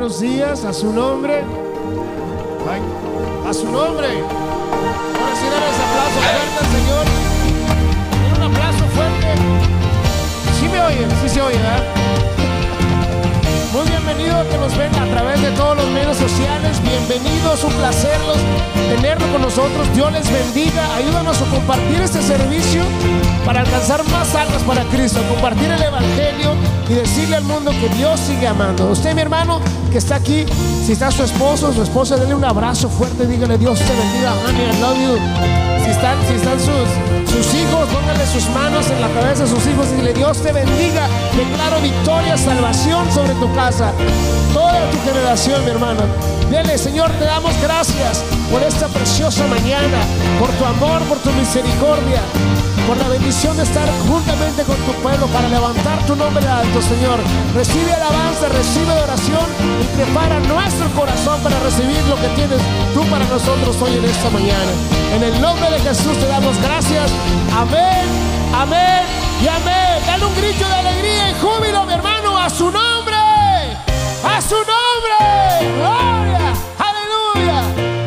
buenos días, a su nombre. A su nombre. Ahora sí, dale ese aplauso fuerte al Señor. Un aplauso fuerte. Sí me oyen, sí se oye, ¿verdad? Muy bienvenido a que nos ven a través de todos los medios sociales. Bienvenidos, un placer tenerlo con nosotros. Dios les bendiga. Ayúdanos a compartir este servicio para alcanzar más almas para Cristo, compartir el Evangelio y decirle al mundo que Dios sigue amando. Usted, mi hermano, que está aquí, si está su esposo o su esposa, denle un abrazo fuerte, dígale: Dios te bendiga, honey, I love you. Si están sus hijos, pónganle sus manos en la cabeza de sus hijos y dile: Dios te bendiga. Declaro victoria, salvación sobre tu casa, toda tu generación, mi hermano. Dile: Señor, te damos gracias por esta preciosa mañana, por tu amor, por tu misericordia, por la bendición de estar juntamente con tu pueblo para levantar tu nombre alto, Señor. Recibe alabanza, recibe adoración y prepara nuestro corazón para recibir lo que tienes tú para nosotros hoy en esta mañana. En el nombre de Jesús te damos gracias. Amén, amén y amén. Dale un grito de alegría y júbilo, mi hermano, a su nombre. A su nombre. Gloria. Aleluya.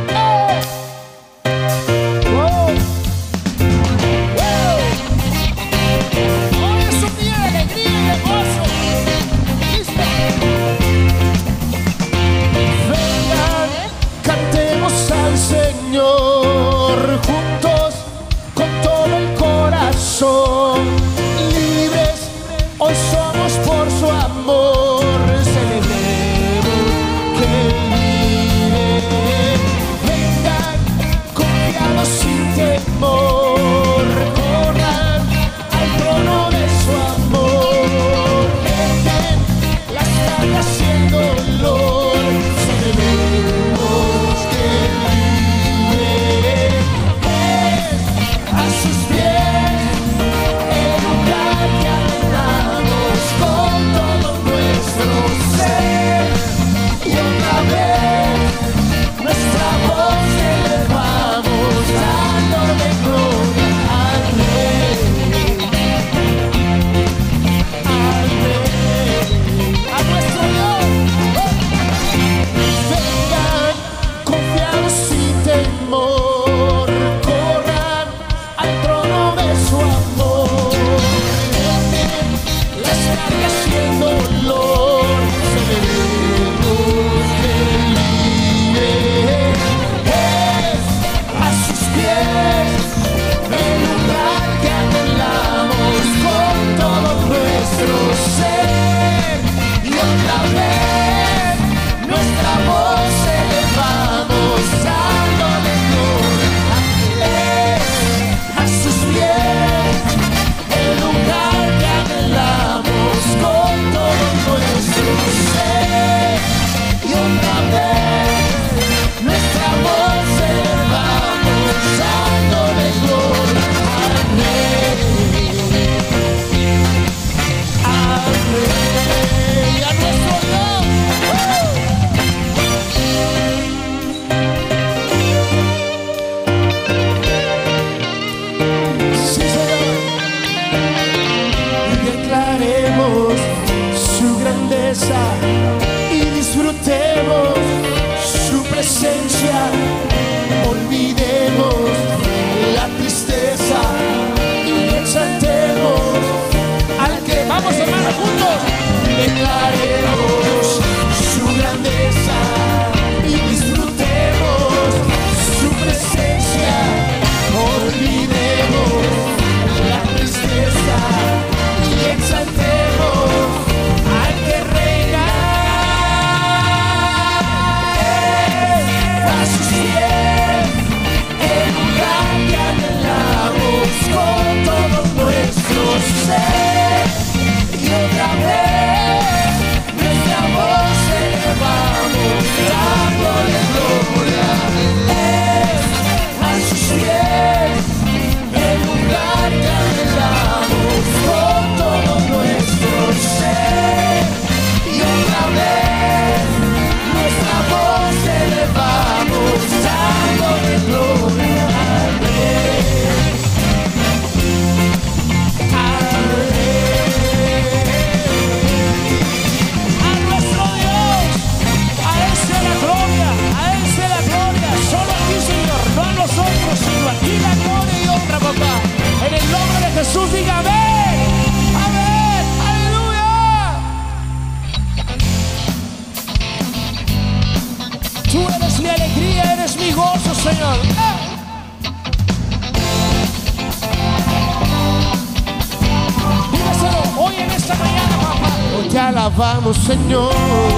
Hoy es un día de alegría y de gozo. ¿Listo? Vengan, cantemos al Señor juntos con todo el corazón. Libres, hoy somos por su amor. Celebremos que Él vive. Vengan, confiados sin temor. Corran al trono de su amor. Dejen las cargas y el dolor. Celebremos que Él vive. Es a sus pies el lugar que anhelamos con todo nuestro ser. Y otra vez nuestra voz elevamos, dándole gloria al Rey, a nuestro Dios. Vengan confiados sin temor, corran al trono de su amor. Dejen las cargas y el dolor. Celebremos que Él vive. Es a sus pies el lugar que anhelamos con todo nuestro ser. Y otra vez nuestra voz elevamos, dándole gloria. Es a sus pies el lugar que anhelamos con todo nuestro ser. Y otra vez nuestra voz elevamos, dándole gloria al Rey, a nuestro Dios. Sí, Señor. Y declaremos su grandeza y disfrutemos su presencia. Olvidemos la tristeza y exaltemos al que vamos, hermanos, juntos. Declaremos su grandeza y disfrutemos su presencia. Olvidemos la tristeza y exaltemos al que reina. A sus pies el lugar que anhelamos con todo nuestro ser. Y otra vez nuestra alabamos, Señor,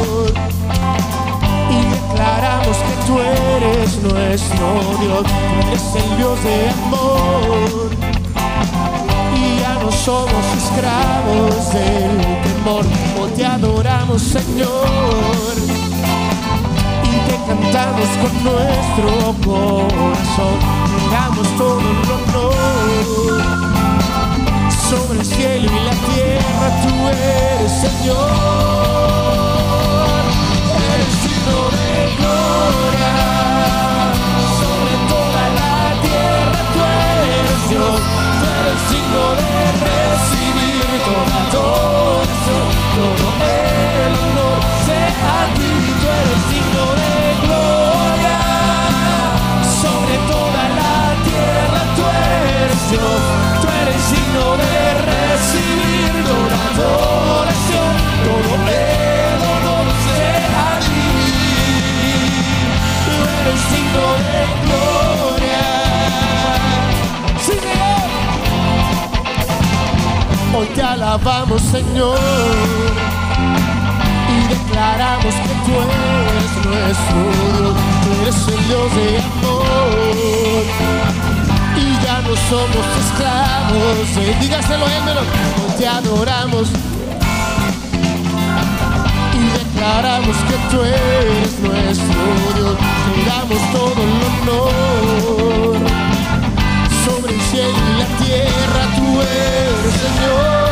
y declaramos que tú eres nuestro Dios. Tú eres el Dios de amor, y ya no somos esclavos del temor. Oh, te adoramos, Señor, y te cantamos con nuestro corazón. Te damos todo el honor. Sobre el cielo y la tierra tú eres, Señor. Eres digno de gloria. Sobre toda la tierra tú eres Dios. Tú eres digno de recibir toda adoración. Todo el honor sea a ti. Tú eres digno de gloria. Sobre toda la tierra tú eres Dios. Tú eres digno de recibir toda adoración. Todo el honor sea a ti. Tú eres digno de gloria. Sí, Señor. Hoy te alabamos, Señor, y declaramos que tú eres nuestro Dios. Tú eres el Dios de amor, y ya no somos esclavos. Dígaselo a él, hoy te adoramos y declaramos que tú eres nuestro Dios. Te damos todo el honor. Sobre el cielo y la tierra tú eres, Señor.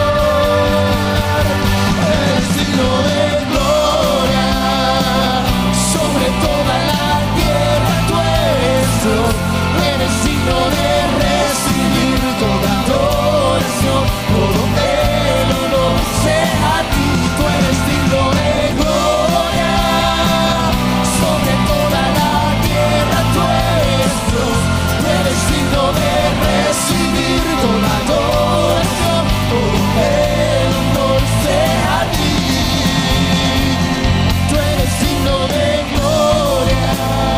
Eres digno de gloria. Sobre toda la tierra tú eres Dios. Eres digno de recibir toda adoración. Todo el honor sea a ti. Tú eres digno de gloria. Sobre toda la tierra tú eres Dios. Tú eres digno de recibir toda adoración. Todo el honor sea a ti. Tú eres digno de gloria.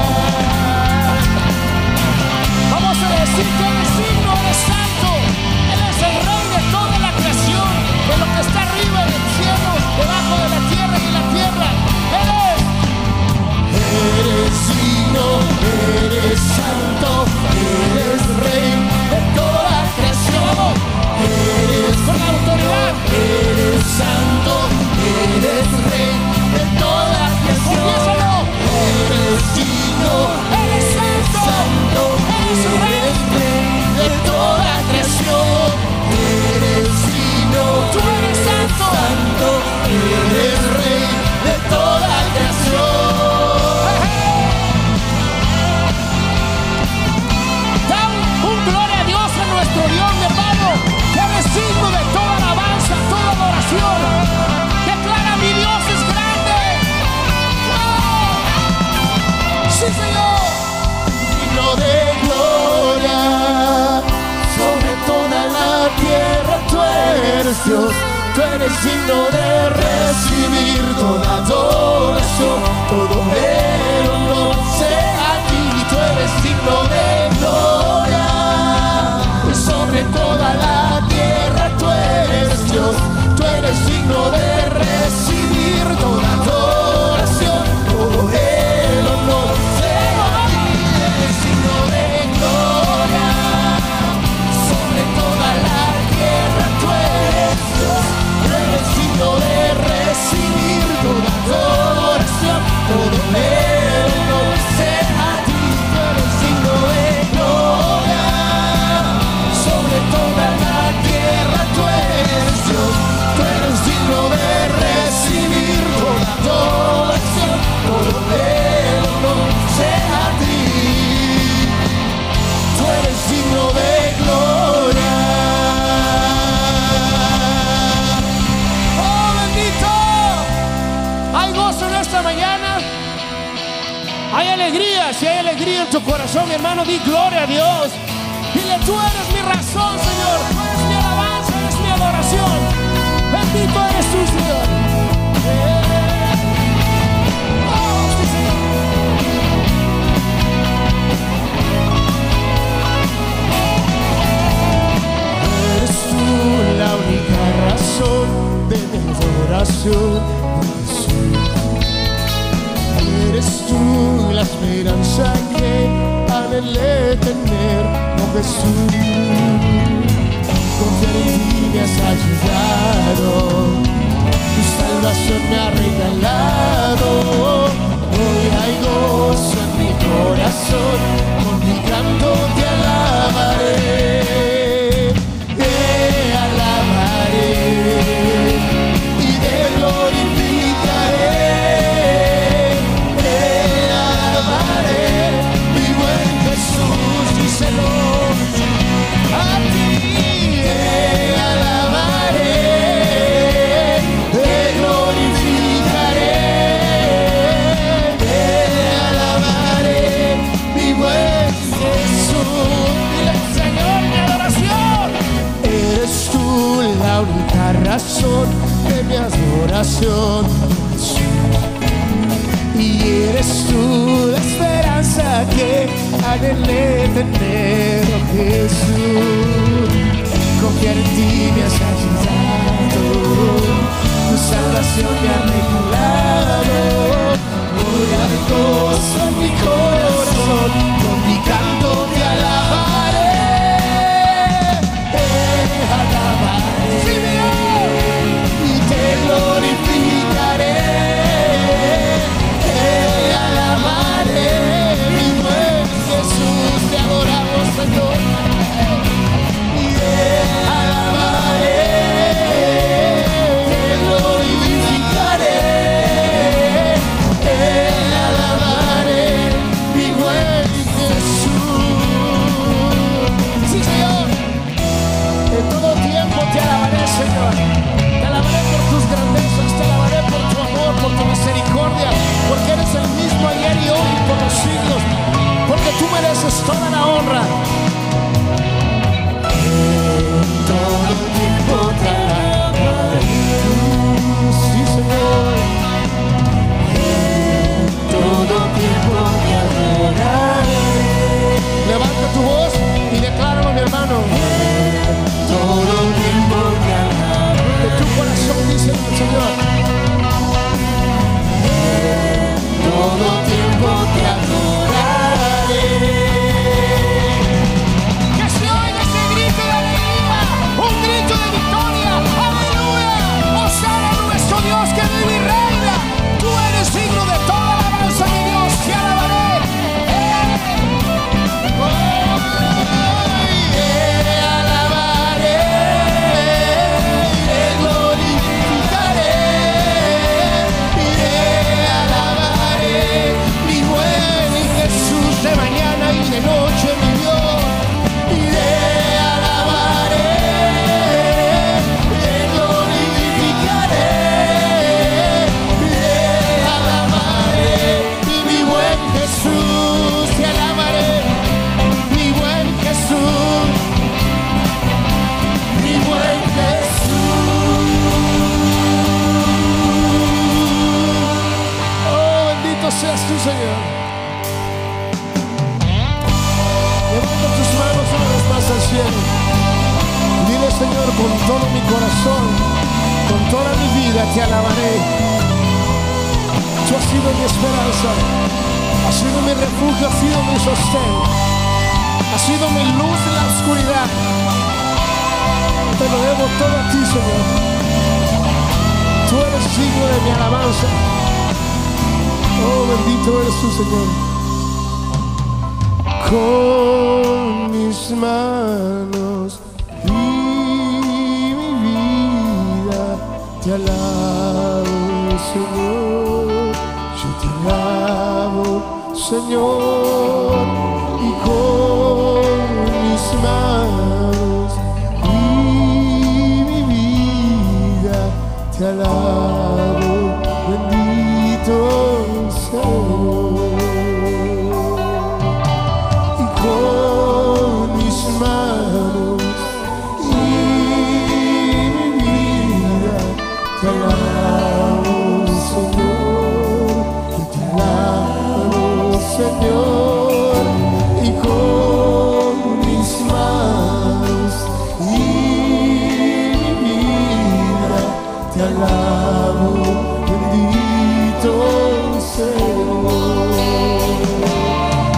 Vamos a decir que Él es digno, Él es santo. Él es el Rey de toda la creación, de lo que está arriba del cielo, debajo de la tierra y de la tierra. Él es. Eres digno, eres santo, eres Rey de toda la creación. Eres con la autoridad. Eres santo, eres Rey de toda la creación. Confiésalo. Eres digno, eres santo, eres Rey de toda la creación. Eres digno, tú eres santo, eres Rey de toda la creación. Da un gloria a Dios, a nuestro Dios de palo, que eres digno de toda alabanza, toda adoración. Declara: mi Dios es grande. ¡Oh! Sí, Señor. Digno de gloria. Sobre toda la tierra tú eres Dios. Tú eres digno de recibir toda adoración. Todo el honor sea a ti. Tú eres digno de gloria. Sobre toda la tierra tú eres Dios. Tú eres digno de recibir toda adoración. Todo el honor sea a ti. Eres digno de gloria. Sobre toda la tierra tú eres Dios. Tú eres digno de recibir toda adoración. Todo el honor sea a ti. Tú eres digno de gloria. Sobre toda la tierra tú eres Dios. Tú eres digno de recibir toda adoración. Todo el honor sea a ti. Tú eres digno de gloria. ¡Oh, bendito! Hay gozo en esta mañana. Hay alegría. Si hay alegría en tu corazón, mi hermano, di gloria a Dios. Dile: tú eres mi razón, Señor. Tú eres mi alabanza, eres mi adoración. Bendito eres tú, Señor. Oh, sí, Señor. Eres tú la única razón de mi adoración. esperanza que anhelé tener, oh Jesús. Confiar en ti me has ayudado, tu salvación me ha regalado. Hoy hay gozo en mi corazón, con mi canto te alabaré. Te alabaré y te glorificaré. Te alabaré, mi buen Jesús, díselo a ti. Te alabaré, te glorificaré. Te alabaré, mi buen Jesús. Dile, Señor, mi adoración. Eres tú la única razón de mi adoración, Jesús. Y eres tú la esperanza que anhelé tener, oh Jesús. Confiar en ti me has ayudado, tu salvación me ha regalado. Hoy hay gozo en mi corazón, con mi canto te alabaré. Te alabaré, sí, y te glorificaré. Te alabaré, mi buen Jesús, te adoramos, Señor. Y te alabaré, te glorificaré. Te alabaré, mi buen Jesús. Sí, Señor, en todo tiempo te alabaré, Señor. Te alabaré por tus grandezas, te alabaré por tu amor, por tu misericordia, porque eres el mismo ayer y hoy y por los siglos, porque tú mereces toda la honra. En todo tiempo te alabaré, sí, Señor. En todo tiempo te adoraré. Levanta tu voz y decláralo, mi hermano. En todo tiempo te alabaré. De tu corazón dice el Señor. En todo tiempo te adoraré. Que se oiga ese grito de alegría, un grito de victoria. Aleluya. Hosana nuestro Dios que vive y reina. Tú eres digno de toda alabanza, mi Dios. Te alabaré. Te alabaré, te glorificaré. Te alabaré, mi buen Jesús, de mañana y de noche, mi Dios. Te alabaré, te glorificaré. Te alabaré, mi buen Jesús, te alabaré, mi buen Jesús, mi buen Jesús. Oh, bendito seas tú, Señor. Levanta tus manos una vez más al cielo. Dile, Señor, con todo mi corazón, con toda mi vida te alabaré. Tú has sido mi esperanza, has sido mi refugio, has sido mi sostén, has sido mi luz en la oscuridad. Te lo debo todo a ti, Señor. Tú eres digno de mi alabanza. Oh, bendito eres tú, Señor. Con mis manos y mi vida te alabo, Señor. Yo te alabo, Señor, y con mis manos y mi vida te alabo, bendito Señor. Y con mis manos y mi vida te alabo, Señor. Yo te alabo, Señor, y con mis manos y mi vida te alabo, bendito Señor.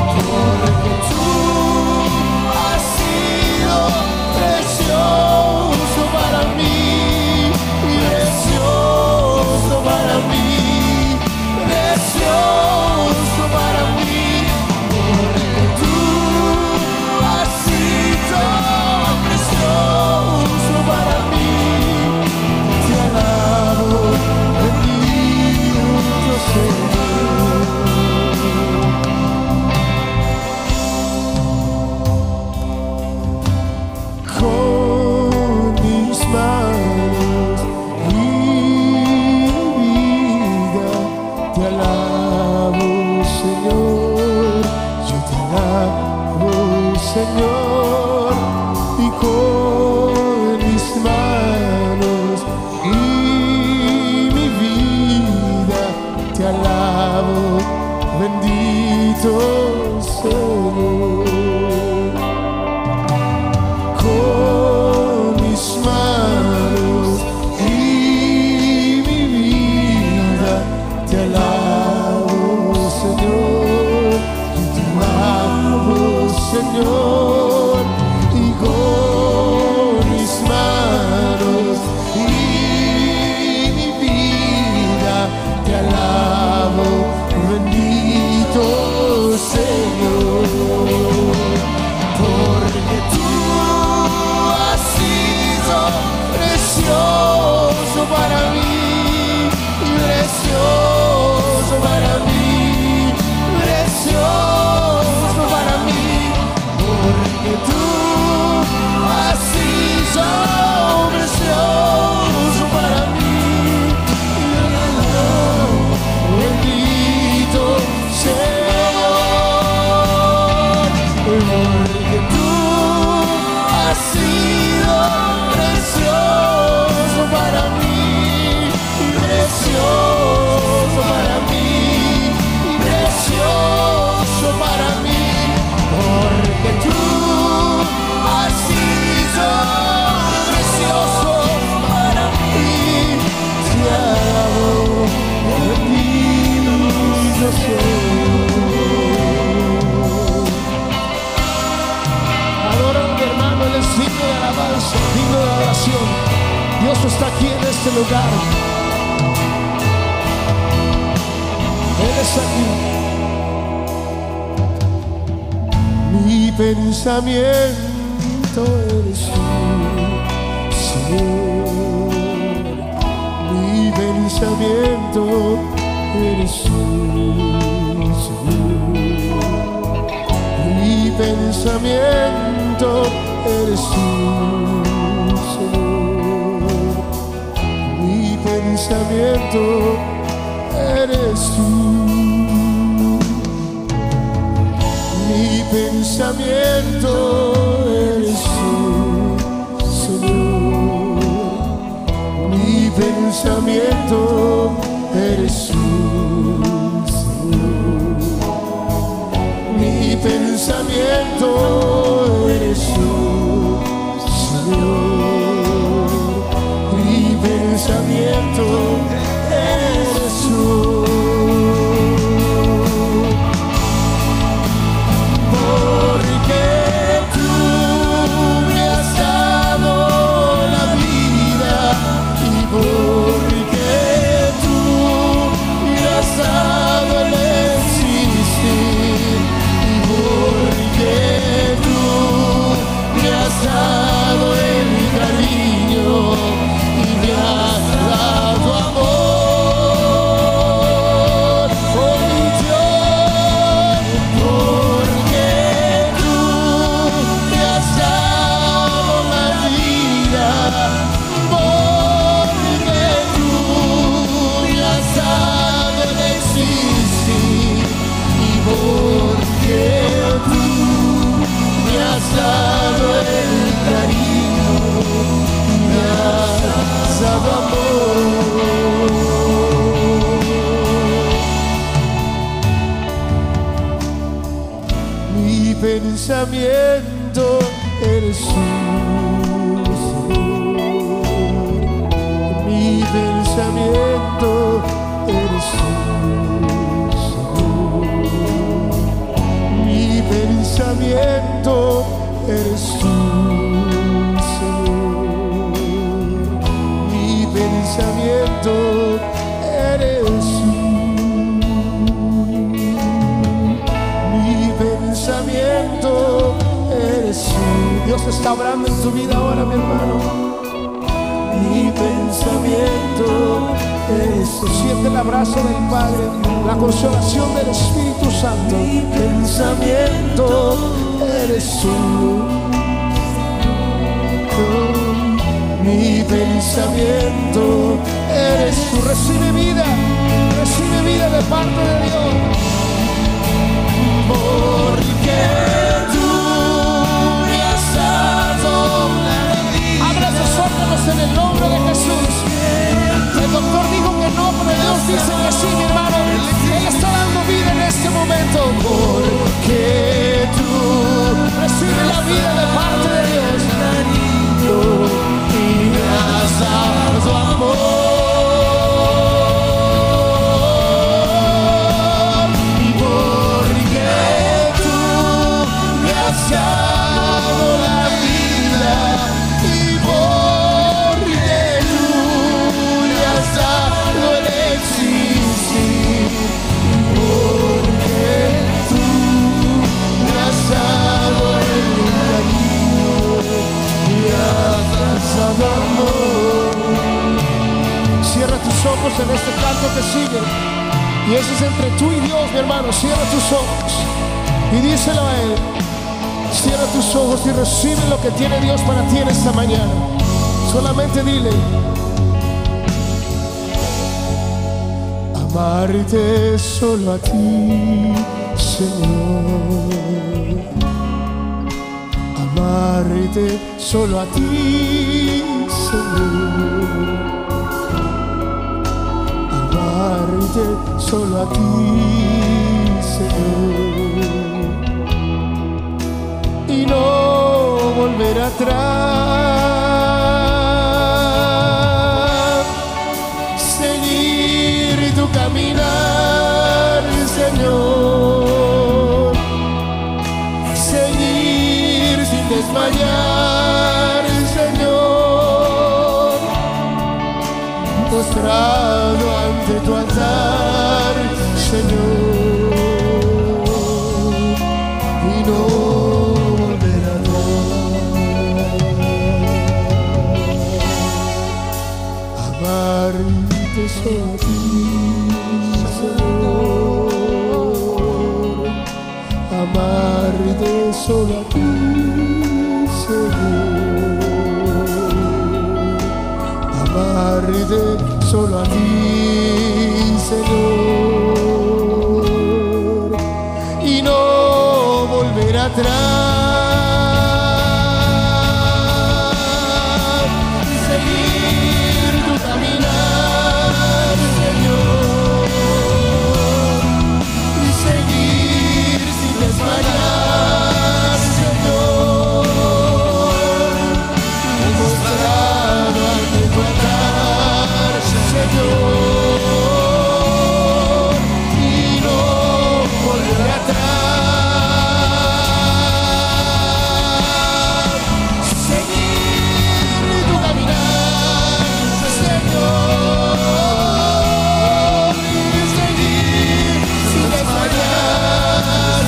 Dios está aquí en este lugar. Él está aquí. Mi pensamiento eres tú, Señor. Mi pensamiento eres tú, Señor. Mi pensamiento eres tú, Señor. Mi pensamiento eres tú. Mi pensamiento eres tú, Señor. Mi pensamiento eres tú, Señor. Mi pensamiento eres tú, Señor. Mi pensamiento eres tú. Porque tú me has dado la vida y porque tú me has dado el existir y porque tú me has dado el cariño y me has dado amor, oh Dios, porque tú me has dado la vida, porque tú me has dado el existir y porque tú me has dado el cariño y me has dado amor. Mi pensamiento eres tú, Señor. Mi pensamiento eres tú, Señor. Mi pensamiento eres tú, Señor. Mi pensamiento eres tú. Mi pensamiento eres tú. Dios está obrando en tu vida ahora, mi hermano. Mi pensamiento eres tú. Siente el abrazo del Padre, la consolación del Espíritu Santo. Mi pensamiento eres tú. Mi pensamiento eres tú. Recibe vida de parte de Dios. Porque tú me has dado la vida. Abre tus órganos en el nombre de Jesús. El doctor dijo que no, pero Dios dice que sí, mi hermano. Él está dando vida en este momento. Porque tú recibe la vida de parte de Dios. Y me has dado amor. Y porque tú me has dado la vida. Y porque tú me has dado el existir. Y porque tú me has dado el cariño y has dado amor. Cierra tus ojos en este canto que sigue. Y eso es entre tú y Dios, mi hermano. Cierra tus ojos y díselo a Él. Cierra tus ojos y recibe lo que tiene Dios para ti en esta mañana. Solamente dile: amarte solo a ti, Señor. Amarte solo a ti, Señor. Amarte solo a ti, Señor. Y no volver atrás. Seguir tu caminar, Señor. Seguir sin desmayar, Señor. postrado ante tu altar, Señor, y no volver atrás. Amarte solo a ti, Señor, amarte solo a ti, Señor, amarte solo a ti, Señor, y no volver atrás, y seguir tu caminar, Señor, y seguir sin desmayar, Señor, mostrado ante tu altar, Señor, y no volver atrás, seguir tu caminar, Señor, y seguir sin desmayar,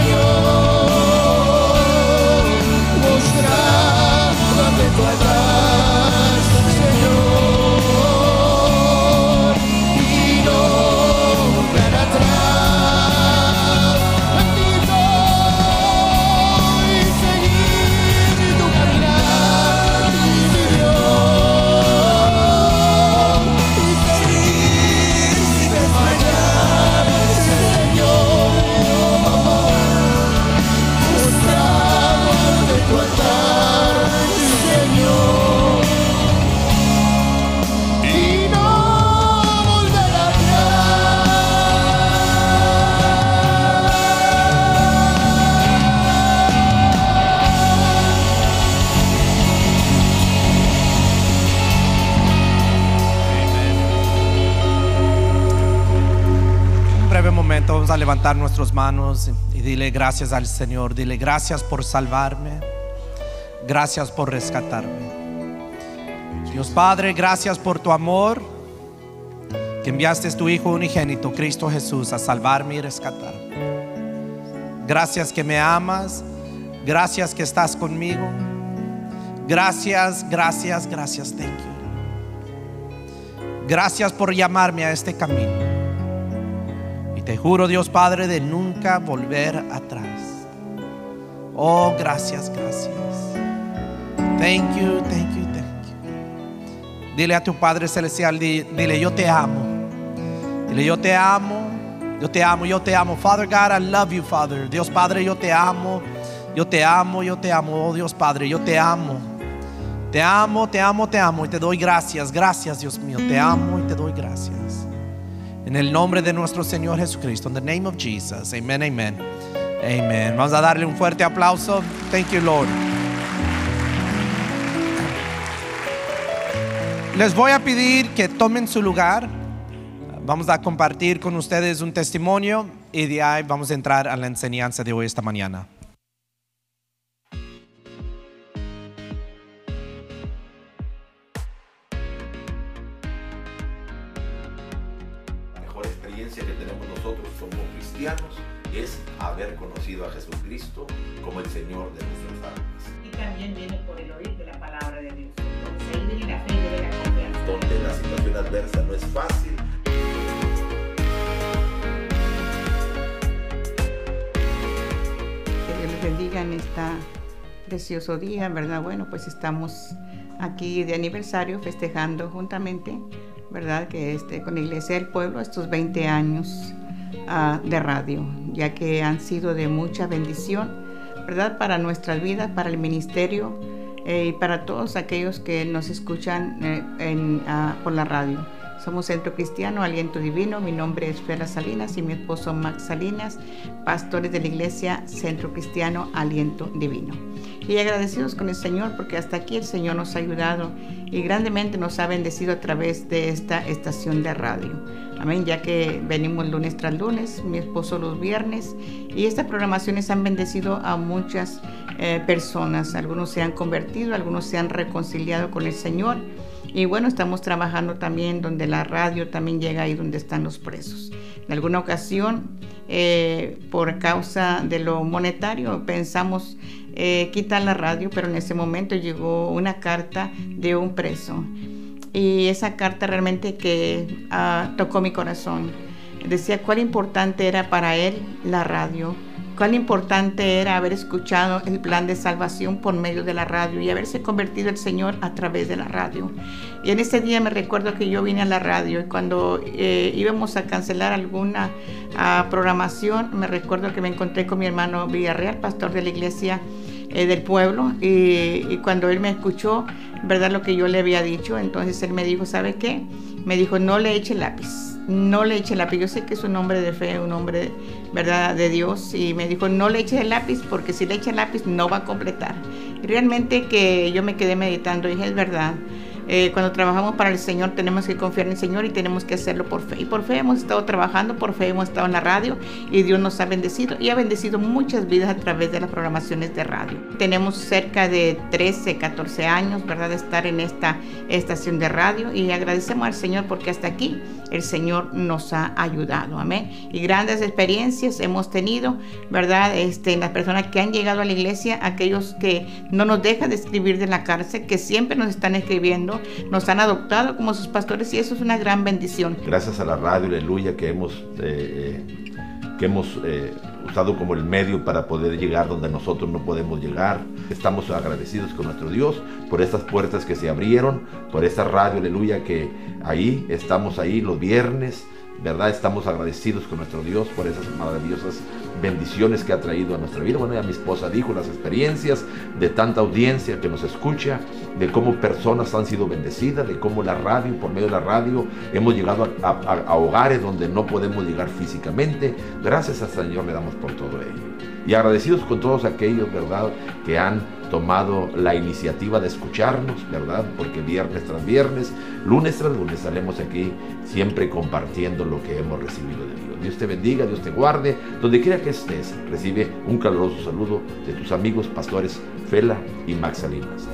Señor, mostrando ante tu altar, Señor, y no volver atrás, bendito, y seguir tu caminar, mi Dios, y seguir sin desmayar, Señor, mostrado ante tu altar, Señor, y no volver Un breve momento, vamos a levantar nuestras manos y dile gracias al Señor. Dile gracias por salvarme, gracias por rescatarme. Dios Padre, gracias por tu amor, que enviaste a tu Hijo unigénito, Cristo Jesús, a salvarme y rescatarme. Gracias que me amas, gracias que estás conmigo. Gracias, gracias, gracias, thank you. Gracias por llamarme a este camino. Y te juro, Dios Padre, de nunca volver atrás. Oh, gracias, gracias. Thank you, thank you, thank you. Dile a tu Padre Celestial, dile yo te amo. Dile yo te amo, yo te amo, yo te amo. Father God, I love you, Father. Dios Padre, yo te amo. Yo te amo, yo te amo. Oh Dios Padre, yo te amo. Te amo, te amo, te amo. Y te doy gracias, gracias Dios mío. Te amo y te doy gracias. En el nombre de nuestro Señor Jesucristo. In the name of Jesus. Amen, amen. Amen. Vamos a darle un fuerte aplauso. Thank you, Lord. Les voy a pedir que tomen su lugar. Vamos a compartir con ustedes un testimonio y de ahí vamos a entrar a la enseñanza de hoy esta mañana. La mejor experiencia que tenemos nosotros como cristianos es haber conocido a Jesucristo como el Señor de nuestras almas. Y también viene por el oír de la palabra de Dios. Entonces ahí viene la fe y viene la confianza. Donde la situación adversa no es fácil. Que Dios les bendiga en este precioso día, ¿verdad? Bueno, pues estamos aquí de aniversario festejando juntamente, ¿verdad? Que con la Iglesia del Pueblo estos 20 años de radio, ya que han sido de mucha bendición, ¿verdad? Para nuestras vidas, para el ministerio y para todos aquellos que nos escuchan por la radio. Somos Centro Cristiano Aliento Divino. Mi nombre es Fela Salinas y mi esposo Max Salinas, pastores de la Iglesia Centro Cristiano Aliento Divino. Y agradecidos con el Señor porque hasta aquí el Señor nos ha ayudado y grandemente nos ha bendecido a través de esta estación de radio. Amén, ya que venimos lunes tras lunes, mi esposo los viernes, y estas programaciones han bendecido a muchas personas. Algunos se han convertido, algunos se han reconciliado con el Señor. Y bueno, estamos trabajando también donde la radio también llega ahí donde están los presos. En alguna ocasión, por causa de lo monetario, pensamos quitar la radio, pero en ese momento llegó una carta de un preso. Y esa carta realmente que tocó mi corazón. Decía cuán importante era para él la radio, cuán importante era haber escuchado el plan de salvación por medio de la radio y haberse convertido el Señor a través de la radio. Y en ese día me recuerdo que yo vine a la radio y cuando íbamos a cancelar alguna programación, me recuerdo que me encontré con mi hermano Villarreal, pastor de la iglesia del pueblo, y cuando él me escuchó, verdad, lo que yo le había dicho, entonces él me dijo, ¿sabe qué? Me dijo, no le eche lápiz, no le eche lápiz. Yo sé que es un hombre de fe, un hombre, verdad, de Dios, y me dijo, no le eche el lápiz, porque si le echa el lápiz no va a completar. Y realmente que yo me quedé meditando y dije, es verdad. Cuando trabajamos para el Señor tenemos que confiar en el Señor y tenemos que hacerlo por fe. Y por fe hemos estado trabajando, por fe hemos estado en la radio y Dios nos ha bendecido y ha bendecido muchas vidas a través de las programaciones de radio. Tenemos cerca de 13, 14 años, ¿verdad?, de estar en esta estación de radio y agradecemos al Señor porque hasta aquí el Señor nos ha ayudado. Amén. Y grandes experiencias hemos tenido, ¿verdad?, en las personas que han llegado a la iglesia, aquellos que no nos dejan de escribir de la cárcel, que siempre nos están escribiendo, nos han adoptado como sus pastores y eso es una gran bendición. Gracias a la radio, aleluya, que hemos usado como el medio para poder llegar donde nosotros no podemos llegar. Estamos agradecidos con nuestro Dios por estas puertas que se abrieron, por esta radio, aleluya, que ahí estamos ahí los viernes, ¿verdad? Estamos agradecidos con nuestro Dios por esas maravillosas bendiciones que ha traído a nuestra vida. Bueno, ya mi esposa dijo las experiencias de tanta audiencia que nos escucha, de cómo personas han sido bendecidas, de cómo la radio, por medio de la radio, hemos llegado a hogares donde no podemos llegar físicamente. Gracias al Señor le damos por todo ello. Y agradecidos con todos aquellos, ¿verdad?, que han tomado la iniciativa de escucharnos, ¿verdad? Porque viernes tras viernes, lunes tras lunes, estaremos aquí siempre compartiendo lo que hemos recibido de Dios. Dios te bendiga, Dios te guarde, donde quiera que estés. Recibe un caluroso saludo de tus amigos pastores Fela y Max Salinas.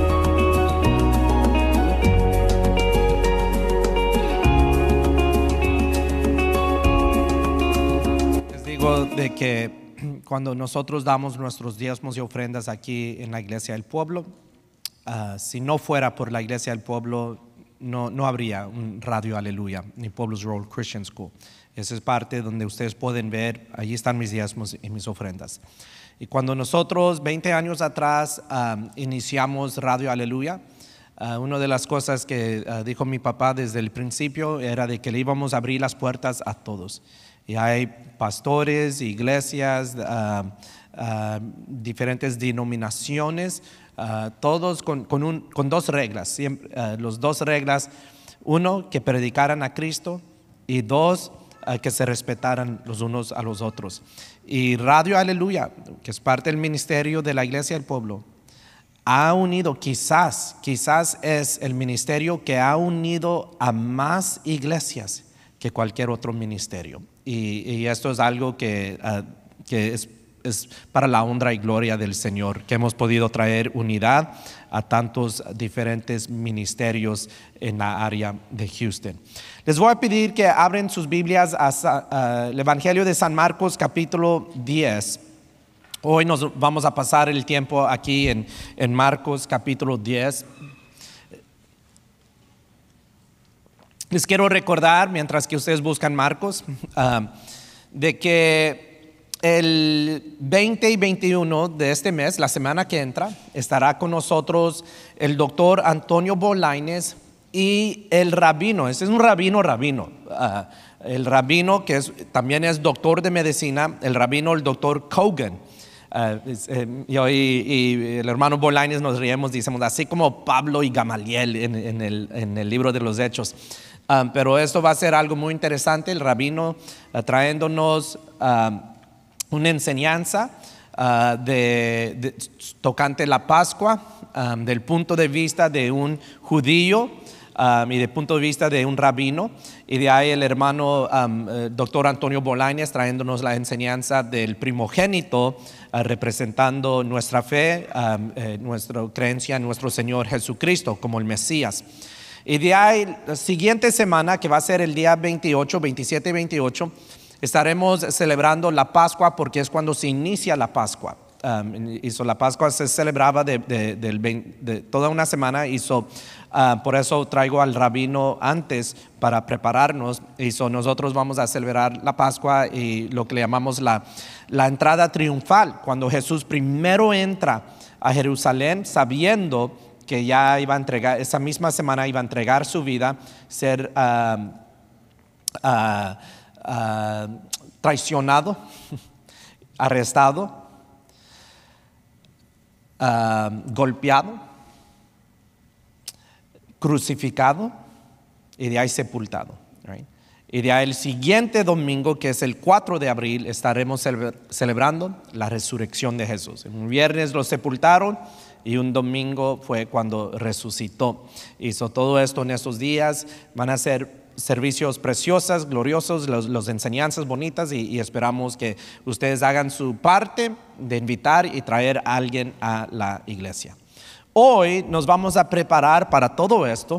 Les digo de que cuando nosotros damos nuestros diezmos y ofrendas aquí en la Iglesia del Pueblo, si no fuera por la Iglesia del Pueblo, no habría un Radio Aleluya, ni Pueblo's Road Christian School. Esa es parte donde ustedes pueden ver, allí están mis diezmos y mis ofrendas. Y cuando nosotros, 20 años atrás, iniciamos Radio Aleluya, una de las cosas que dijo mi papá desde el principio era de que le íbamos a abrir las puertas a todos. Y hay pastores, iglesias, diferentes denominaciones, todos con dos reglas. Siempre, los dos reglas, uno, que predicaran a Cristo, y dos, que se respetaran los unos a los otros. Y Radio Aleluya, que es parte del ministerio de la Iglesia del Pueblo, ha unido, quizás es el ministerio que ha unido a más iglesias que cualquier otro ministerio. Y esto es algo que es para la honra y gloria del Señor, que hemos podido traer unidad a tantos diferentes ministerios en la área de Houston. Les voy a pedir que abren sus Biblias al Evangelio de San Marcos capítulo 10. Hoy nos vamos a pasar el tiempo aquí en Marcos capítulo 10. Les quiero recordar, mientras que ustedes buscan Marcos, de que el 20 y 21 de este mes, la semana que entra, estará con nosotros el doctor Antonio Bolaños y el rabino. Este es un rabino. El rabino que también es doctor de medicina, el doctor Kogan. Yo y el hermano Bolaños nos reímos, decimos así como Pablo y Gamaliel en el libro de los Hechos. Pero esto va a ser algo muy interesante, el rabino trayéndonos una enseñanza tocante la Pascua, del punto de vista de un judío y del punto de vista de un rabino. Y de ahí el hermano doctor Antonio Bolaños trayéndonos la enseñanza del primogénito, representando nuestra fe, nuestra creencia en nuestro Señor Jesucristo como el Mesías. Y de ahí, la siguiente semana, que va a ser el día 28, 27 y 28, estaremos celebrando la Pascua, porque es cuando se inicia la Pascua. La Pascua se celebraba de toda una semana. Por eso traigo al rabino antes para prepararnos. Nosotros vamos a celebrar la Pascua y lo que le llamamos la entrada triunfal, cuando Jesús primero entra a Jerusalén sabiendo que ya iba a entregar, esa misma semana iba a entregar su vida, ser traicionado, arrestado, golpeado, crucificado y de ahí sepultado. Right? Y de ahí el siguiente domingo, que es el 4 de abril, estaremos celebrando la resurrección de Jesús. Un viernes lo sepultaron y un domingo fue cuando resucitó. Hizo todo esto en estos días. Van a ser servicios preciosos, gloriosos, los enseñanzas bonitas y esperamos que ustedes hagan su parte de invitar y traer a alguien a la iglesia. Hoy nos vamos a preparar para todo esto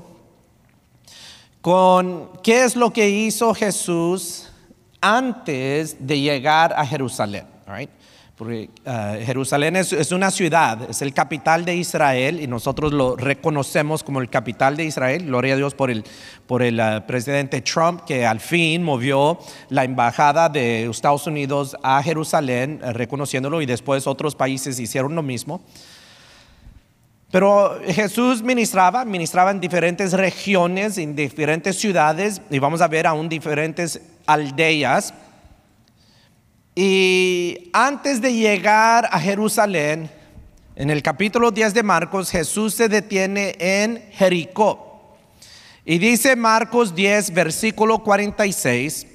con qué es lo que hizo Jesús antes de llegar a Jerusalén. Right? Porque Jerusalén es una ciudad, es el capital de Israel y nosotros lo reconocemos como el capital de Israel. Gloria a Dios por el presidente Trump, que al fin movió la embajada de Estados Unidos a Jerusalén, reconociéndolo, y después otros países hicieron lo mismo. Pero Jesús ministraba en diferentes regiones, en diferentes ciudades, y vamos a ver aún diferentes aldeas. Y antes de llegar a Jerusalén, en el capítulo 10 de Marcos, Jesús se detiene en Jericó. Y dice Marcos 10, versículo 46.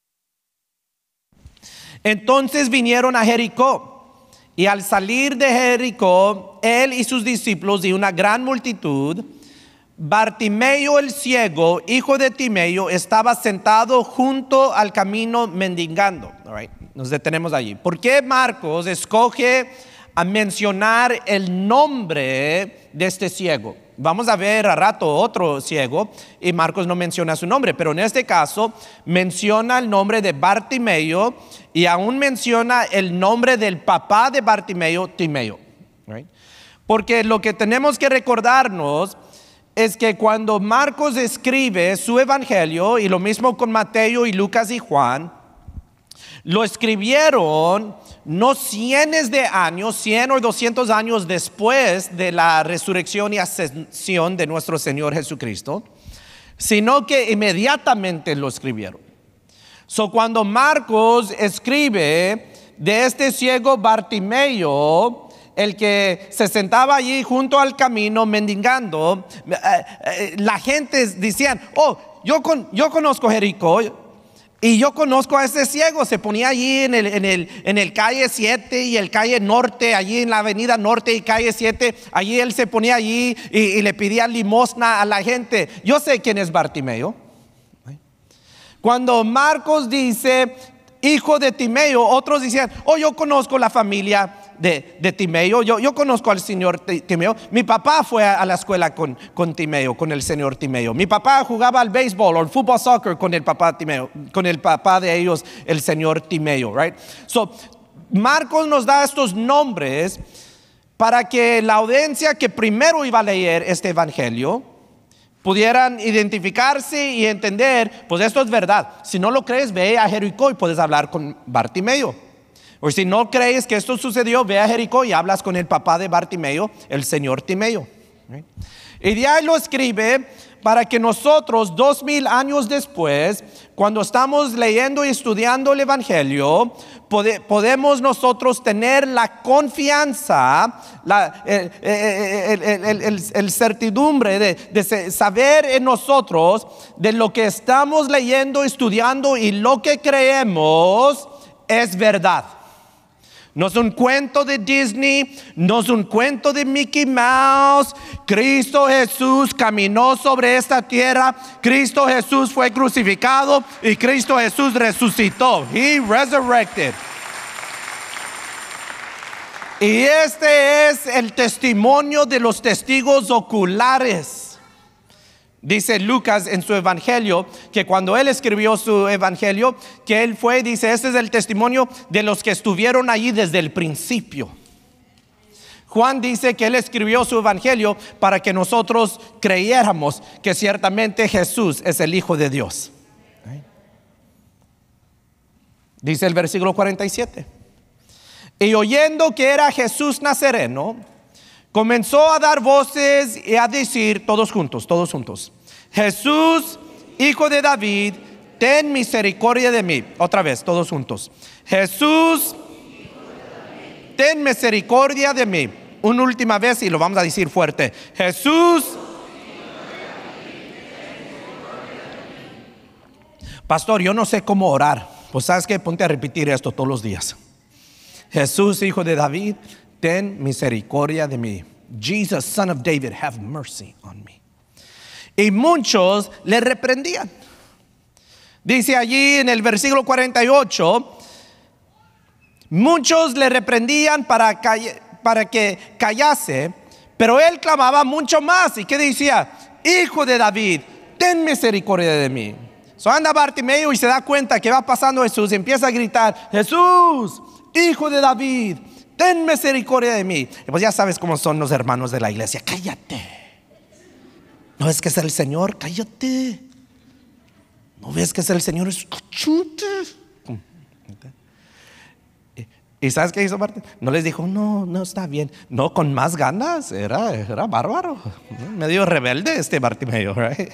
Entonces vinieron a Jericó. Y al salir de Jericó, él y sus discípulos y una gran multitud, Bartimeo el ciego, hijo de Timeo, estaba sentado junto al camino mendigando. All right, nos detenemos allí. ¿Por qué Marcos escoge a mencionar el nombre de este ciego? Vamos a ver a rato otro ciego y Marcos no menciona su nombre, pero en este caso menciona el nombre de Bartimeo y aún menciona el nombre del papá de Bartimeo, Timeo. Right? Porque lo que tenemos que recordarnos es que cuando Marcos escribe su evangelio, y lo mismo con Mateo y Lucas y Juan, lo escribieron no cientos de años, 100 o 200 años después de la resurrección y ascensión de nuestro Señor Jesucristo, sino que inmediatamente lo escribieron. Cuando Marcos escribe de este ciego Bartimeo, el que se sentaba allí junto al camino mendigando, la gente decían: oh, yo conozco Jericó y yo conozco a ese ciego. Se ponía allí en el calle 7 y el calle norte, allí en la avenida norte y calle 7, allí él se ponía allí y le pedía limosna a la gente. Yo sé quién es Bartimeo. Cuando Marcos dice hijo de Timeo, otros decían: oh, yo conozco la familia de Timeo, yo conozco al señor Timeo. Mi papá fue a la escuela con Timeo, con el señor Timeo. Mi papá jugaba al béisbol o al fútbol soccer con el papá Timeo, con el papá de ellos, el señor Timeo. Right? Marcos nos da estos nombres para que la audiencia que primero iba a leer este evangelio pudieran identificarse y entender: pues esto es verdad. Si no lo crees, ve a Jericó y puedes hablar con Bartimeo. O si no crees que esto sucedió, ve a Jericó y hablas con el papá de Bartimeo, el señor Timeo. Y de ahí lo escribe para que nosotros 2000 años después, cuando estamos leyendo y estudiando el evangelio, podemos nosotros tener la confianza, el certidumbre de saber en nosotros de lo que estamos leyendo, estudiando y lo que creemos es verdad. No es un cuento de Disney, no es un cuento de Mickey Mouse. Cristo Jesús caminó sobre esta tierra. Cristo Jesús fue crucificado y Cristo Jesús resucitó. He resurrected. Y este es el testimonio de los testigos oculares. Dice Lucas en su evangelio que cuando él escribió su evangelio, que él fue, dice, este es el testimonio de los que estuvieron allí desde el principio. Juan dice que él escribió su evangelio para que nosotros creyéramos que ciertamente Jesús es el Hijo de Dios. Dice el versículo 47. Y oyendo que era Jesús Nazareno, comenzó a dar voces y a decir, todos juntos, Jesús, Hijo de David, ten misericordia de mí. Otra vez, todos juntos. Jesús, ten misericordia de mí. Una última vez y lo vamos a decir fuerte. Jesús. Pastor, yo no sé cómo orar. Pues sabes que ponte a repetir esto todos los días. Jesús, Hijo de David, ten misericordia de mí. Jesus, Son of David, have mercy on me. Y muchos le reprendían. Dice allí en el versículo 48, muchos le reprendían para que callase, pero él clamaba mucho más. ¿Y qué decía? Hijo de David, ten misericordia de mí. So anda Bartimeo y se da cuenta que va pasando Jesús y empieza a gritar, Jesús, Hijo de David, ten misericordia de mí. Y pues ya sabes cómo son los hermanos de la iglesia. Cállate. ¿No ves que es el Señor? Cállate. ¿No ves que es el Señor? Escúchate. ¿Y sabes qué hizo Bartimeo? No les dijo, no está bien. No, con más ganas. Era bárbaro. Medio rebelde este Bartimeo, right?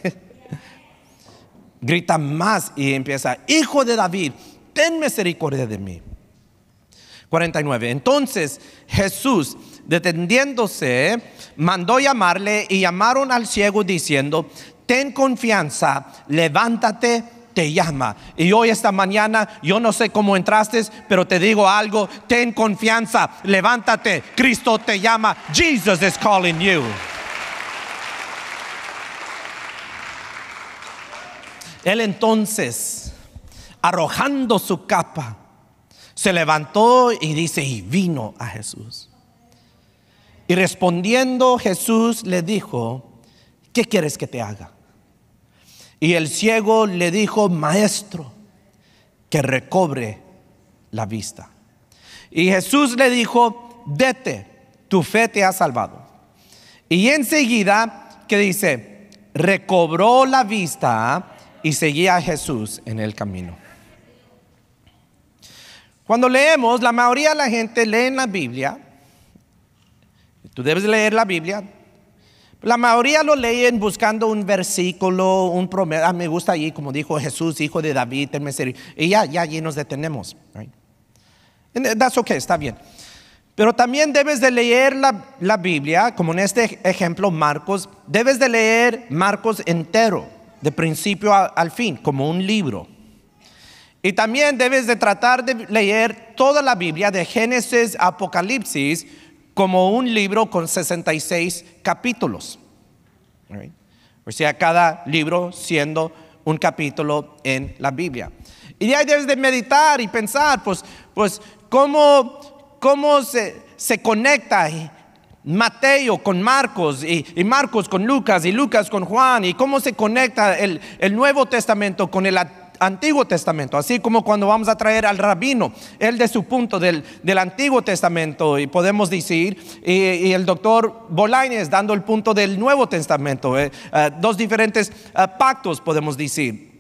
Grita más y empieza, Hijo de David, ten misericordia de mí. 49. Entonces Jesús, deteniéndose, mandó llamarle y llamaron al ciego diciendo, ten confianza, levántate, te llama. Y hoy esta mañana, yo no sé cómo entraste, pero te digo algo, ten confianza, levántate, Cristo te llama, Jesus is calling you. Él entonces, arrojando su capa, se levantó y dice, y vino a Jesús. Y respondiendo Jesús le dijo, ¿qué quieres que te haga? Y el ciego le dijo, Maestro, que recobre la vista. Y Jesús le dijo, vete, tu fe te ha salvado. Y enseguida, ¿qué dice? Recobró la vista y seguía a Jesús en el camino. Cuando leemos, la mayoría de la gente lee en la Biblia. Tú debes leer la Biblia. La mayoría lo leen buscando un versículo, un promedio. Me gusta allí, como dijo Jesús, Hijo de David, ten misericordia. Y ya allí nos detenemos. Right? That's okay, está bien. Pero también debes de leer la Biblia, como en este ejemplo Marcos. Debes de leer Marcos entero, de principio al fin, como un libro. Y también debes de tratar de leer toda la Biblia, de Génesis a Apocalipsis, como un libro con 66 capítulos. Right? O sea, cada libro siendo un capítulo en la Biblia. Y de ahí debes de meditar y pensar, pues cómo se conecta Mateo con Marcos y Marcos con Lucas y Lucas con Juan, y cómo se conecta el Nuevo Testamento con el Antiguo Testamento, así como cuando vamos a traer al rabino, él de su punto del Antiguo Testamento, y podemos decir, y el doctor Bolañez dando el punto del Nuevo Testamento, dos diferentes pactos podemos decir.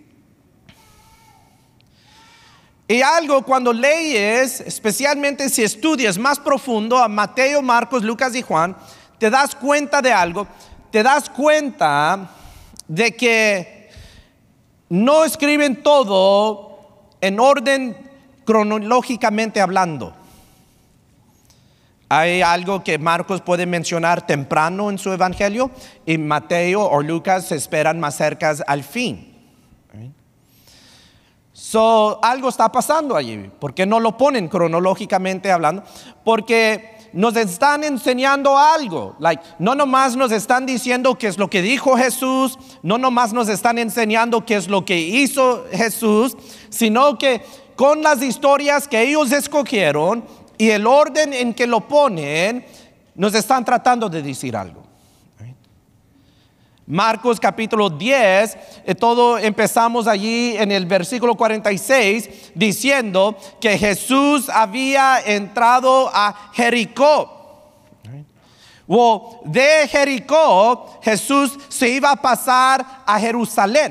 Y algo cuando lees, especialmente si estudias más profundo a Mateo, Marcos, Lucas y Juan, te das cuenta de algo, te das cuenta de que no escriben todo en orden cronológicamente hablando. Hay algo que Marcos puede mencionar temprano en su evangelio y Mateo o Lucas se esperan más cerca al fin. Algo está pasando allí. ¿Por qué no lo ponen cronológicamente hablando? Porque nos están enseñando algo. No nomás nos están diciendo qué es lo que dijo Jesús, no nomás nos están enseñando qué es lo que hizo Jesús, sino que con las historias que ellos escogieron y el orden en que lo ponen, nos están tratando de decir algo. Marcos capítulo 10, todo empezamos allí en el versículo 46 diciendo que Jesús había entrado a Jericó. De Jericó Jesús se iba a pasar a Jerusalén.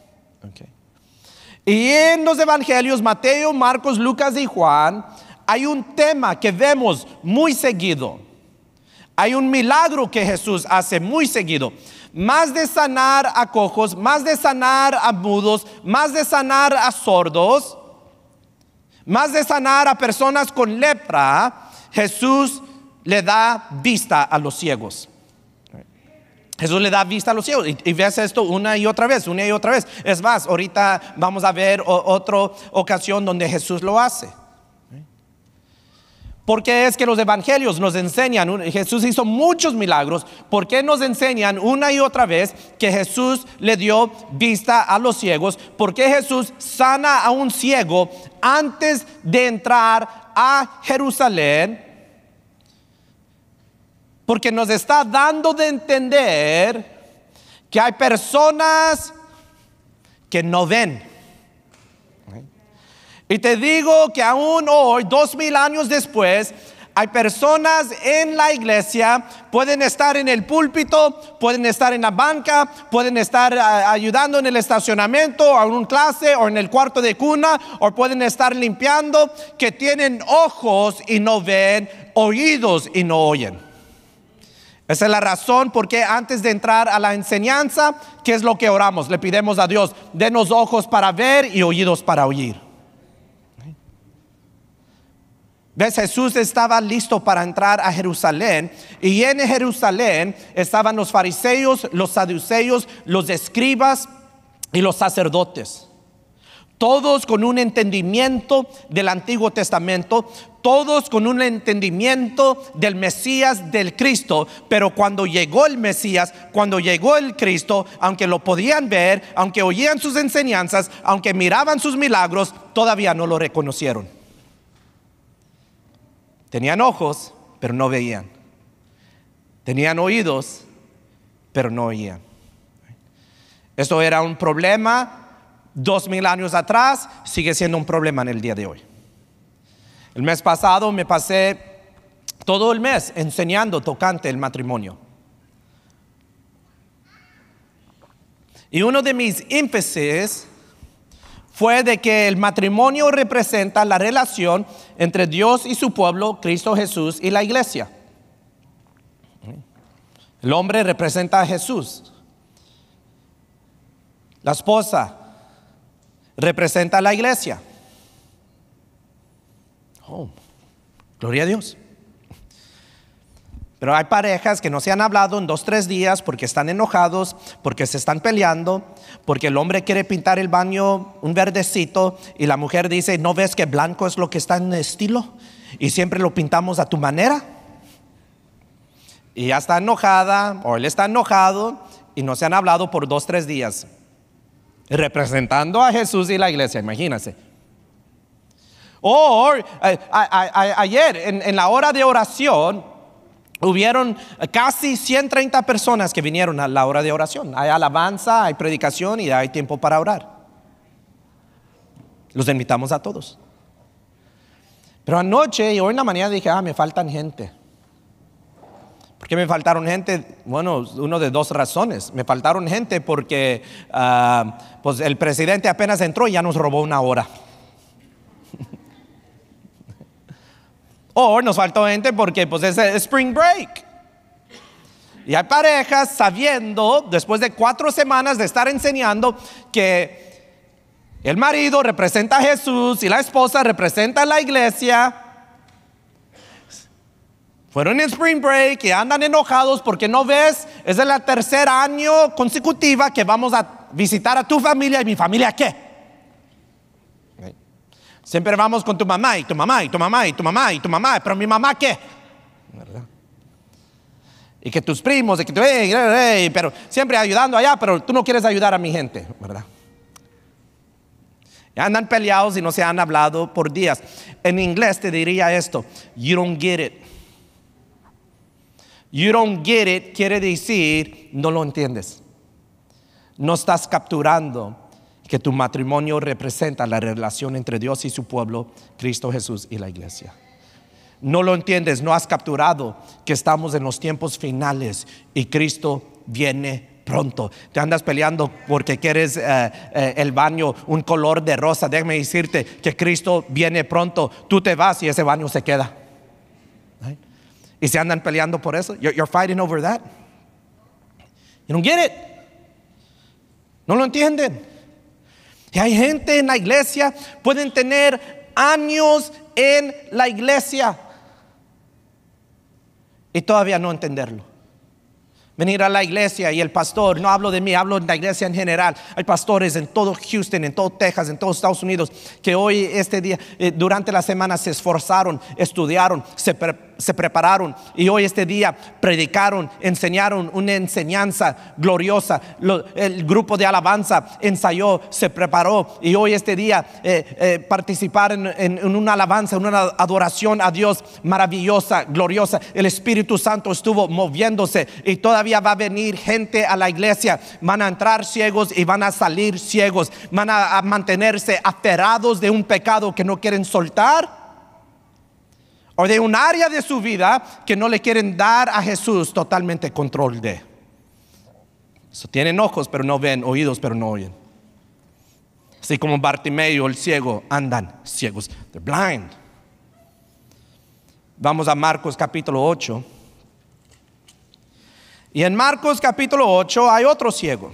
Y en los evangelios Mateo, Marcos, Lucas y Juan hay un tema que vemos muy seguido. Hay un milagro que Jesús hace muy seguido. Más de sanar a cojos, más de sanar a mudos, más de sanar a sordos, más de sanar a personas con lepra, Jesús le da vista a los ciegos. Jesús le da vista a los ciegos y ves esto una y otra vez, una y otra vez. Es más, ahorita vamos a ver otra ocasión donde Jesús lo hace. Porque es que los evangelios nos enseñan, Jesús hizo muchos milagros, ¿por qué nos enseñan una y otra vez que Jesús le dio vista a los ciegos? ¿Por qué Jesús sana a un ciego antes de entrar a Jerusalén? Porque nos está dando de entender que hay personas que no ven. Y te digo que aún hoy, 2000 años después, hay personas en la iglesia, pueden estar en el púlpito, pueden estar en la banca, pueden estar ayudando en el estacionamiento, o en una clase, o en el cuarto de cuna, o pueden estar limpiando, que tienen ojos y no ven, oídos y no oyen. Esa es la razón por qué antes de entrar a la enseñanza, ¿qué es lo que oramos? Le pedimos a Dios, denos ojos para ver y oídos para oír. ¿Ves? Jesús estaba listo para entrar a Jerusalén, y en Jerusalén estaban los fariseos, los saduceos, los escribas y los sacerdotes. Todos con un entendimiento del Antiguo Testamento, todos con un entendimiento del Mesías, del Cristo. Pero cuando llegó el Mesías, cuando llegó el Cristo, aunque lo podían ver, aunque oían sus enseñanzas, aunque miraban sus milagros, todavía no lo reconocieron. Tenían ojos, pero no veían. Tenían oídos, pero no oían. Esto era un problema 2000 años atrás, sigue siendo un problema en el día de hoy. El mes pasado me pasé todo el mes enseñando tocante el matrimonio. Y uno de mis énfasis fue de que el matrimonio representa la relación entre Dios y su pueblo, Cristo Jesús y la iglesia. El hombre representa a Jesús. La esposa representa a la iglesia. Oh, gloria a Dios. Pero hay parejas que no se han hablado en 2 o 3 días porque están enojados, porque se están peleando, porque el hombre quiere pintar el baño un verdecito y la mujer dice, ¿no ves que blanco es lo que está en estilo? Y siempre lo pintamos a tu manera. Y ella está enojada o él está enojado y no se han hablado por 2 o 3 días. Representando a Jesús y la iglesia, imagínense. O ayer en la hora de oración hubieron casi 130 personas que vinieron a la hora de oración. Hay alabanza, hay predicación y hay tiempo para orar. Los invitamos a todos. Pero anoche y hoy en la mañana dije, me faltan gente. ¿Por qué me faltaron gente? Bueno, uno de 2 razones. Me faltaron gente porque pues el presidente apenas entró y ya nos robó 1 hora. O nos faltó gente porque pues es Spring Break. Y hay parejas sabiendo, después de 4 semanas de estar enseñando, que el marido representa a Jesús y la esposa representa a la iglesia. Fueron en Spring Break y andan enojados porque no ves, es el 3er año consecutiva que vamos a visitar a tu familia. ¿Y mi familia qué? Siempre vamos con tu mamá y tu mamá y tu mamá y tu mamá y tu mamá, pero mi mamá ¿qué? ¿Verdad? Y que tus primos, y que pero siempre ayudando allá, pero tú no quieres ayudar a mi gente, ¿verdad? Y andan peleados y no se han hablado por días. En inglés te diría esto: you don't get it. You don't get it quiere decir no lo entiendes. No estás capturando que tu matrimonio representa la relación entre Dios y su pueblo, Cristo Jesús y la iglesia. No lo entiendes, no has capturado que estamos en los tiempos finales y Cristo viene pronto. Te andas peleando porque quieres el baño un color de rosa. Déjame decirte que Cristo viene pronto. Tú te vas y ese baño se queda. Right? Y se andan peleando por eso. You're fighting over that. You don't get it. No lo entienden. Y hay gente en la iglesia, pueden tener años en la iglesia y todavía no entenderlo. Venir a la iglesia y el pastor, no hablo de mí, hablo de la iglesia en general. Hay pastores en todo Houston, en todo Texas, en todos Estados Unidos, que hoy, este día, durante la semana se esforzaron, estudiaron, se prepararon y hoy este día predicaron, enseñaron una enseñanza gloriosa. El grupo de alabanza ensayó, se preparó y hoy este día participaron en una alabanza, una adoración a Dios maravillosa, gloriosa. El Espíritu Santo estuvo moviéndose y todavía va a venir gente a la iglesia. Van a entrar ciegos y van a salir ciegos. Van a mantenerse aferrados de un pecado que no quieren soltar, o de un área de su vida que no le quieren dar a Jesús totalmente control de. Tienen ojos pero no ven, oídos pero no oyen. Así como Bartimeo el ciego, andan ciegos. They're blind. Vamos a Marcos capítulo 8. Y en Marcos capítulo 8 hay otro ciego.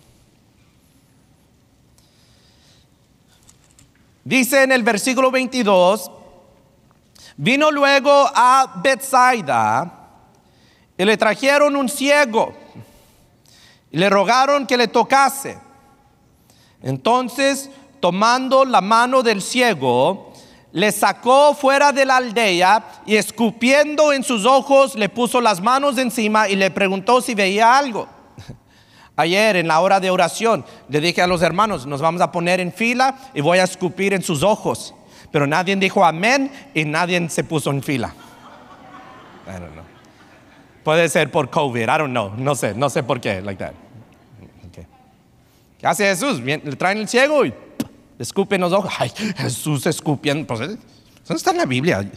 Dice en el versículo 22: vino luego a Bethsaida y le trajeron un ciego y le rogaron que le tocase. Entonces, tomando la mano del ciego, le sacó fuera de la aldea y escupiendo en sus ojos le puso las manos encima y le preguntó si veía algo. Ayer en la hora de oración le dije a los hermanos: nos vamos a poner en fila y voy a escupir en sus ojos. Pero nadie dijo amén y nadie se puso en fila. I don't know. Puede ser por COVID, I don't know. No sé por qué, like that. Okay. ¿Qué hace Jesús? Le traen el ciego y le escupen los ojos. Ay, Jesús escupiendo. Pues, eso no está en la Biblia.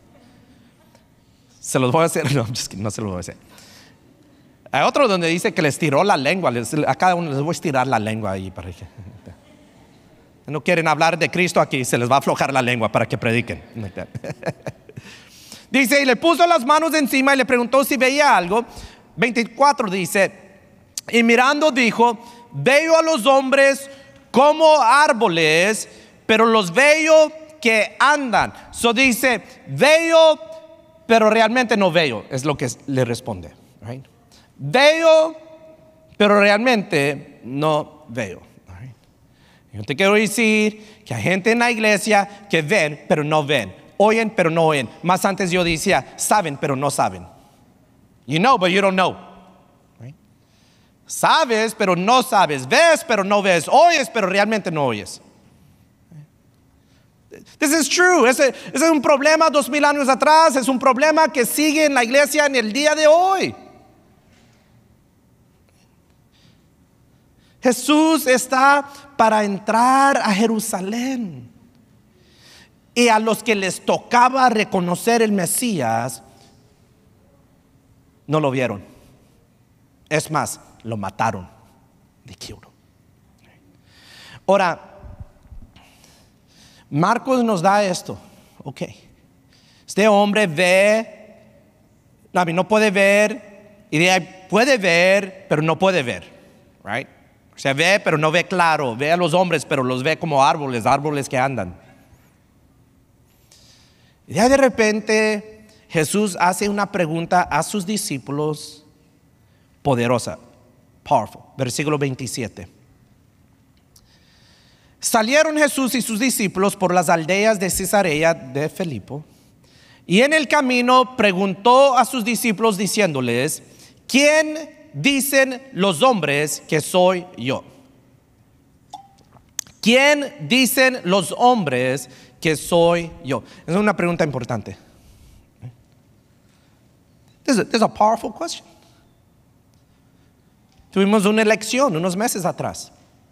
Se los voy a hacer. No se los voy a hacer. Hay otro donde dice que les tiró la lengua. A cada uno les voy a estirar la lengua ahí para que no quieren hablar de Cristo aquí, se les va a aflojar la lengua para que prediquen. Dice, y le puso las manos encima y le preguntó si veía algo. 24 dice, y mirando dijo: veo a los hombres como árboles, pero los veo que andan. So dice, veo, pero realmente no veo, es lo que le responde. Right? Veo, pero realmente no veo. Yo te quiero decir que hay gente en la iglesia que ven, pero no ven. Oyen, pero no oyen. Más antes yo decía, saben, pero no saben. You know, but you don't know. Right? Sabes, pero no sabes. Ves, pero no ves. Oyes, pero realmente no oyes. This is true. Ese es un problema 2000 años atrás. Es un problema que sigue en la iglesia en el día de hoy. Jesús está para entrar a Jerusalén. Y a los que les tocaba reconocer el Mesías, no lo vieron. Es más, lo mataron. Ahora, Marcos nos da esto. Ok. Este hombre ve, no puede ver, y puede ver, pero no puede ver. Right? O sea, ve, pero no ve claro. Ve a los hombres, pero los ve como árboles que andan. Y de repente Jesús hace una pregunta a sus discípulos poderosa, powerful. Versículo 27. Salieron Jesús y sus discípulos por las aldeas de Cesarea de Filipo, y en el camino preguntó a sus discípulos diciéndoles: ¿quién dicen los hombres que soy yo? ¿Quién dicen los hombres que soy yo? Es una pregunta importante. This is a powerful question. tuvimos una elección unos meses atrás.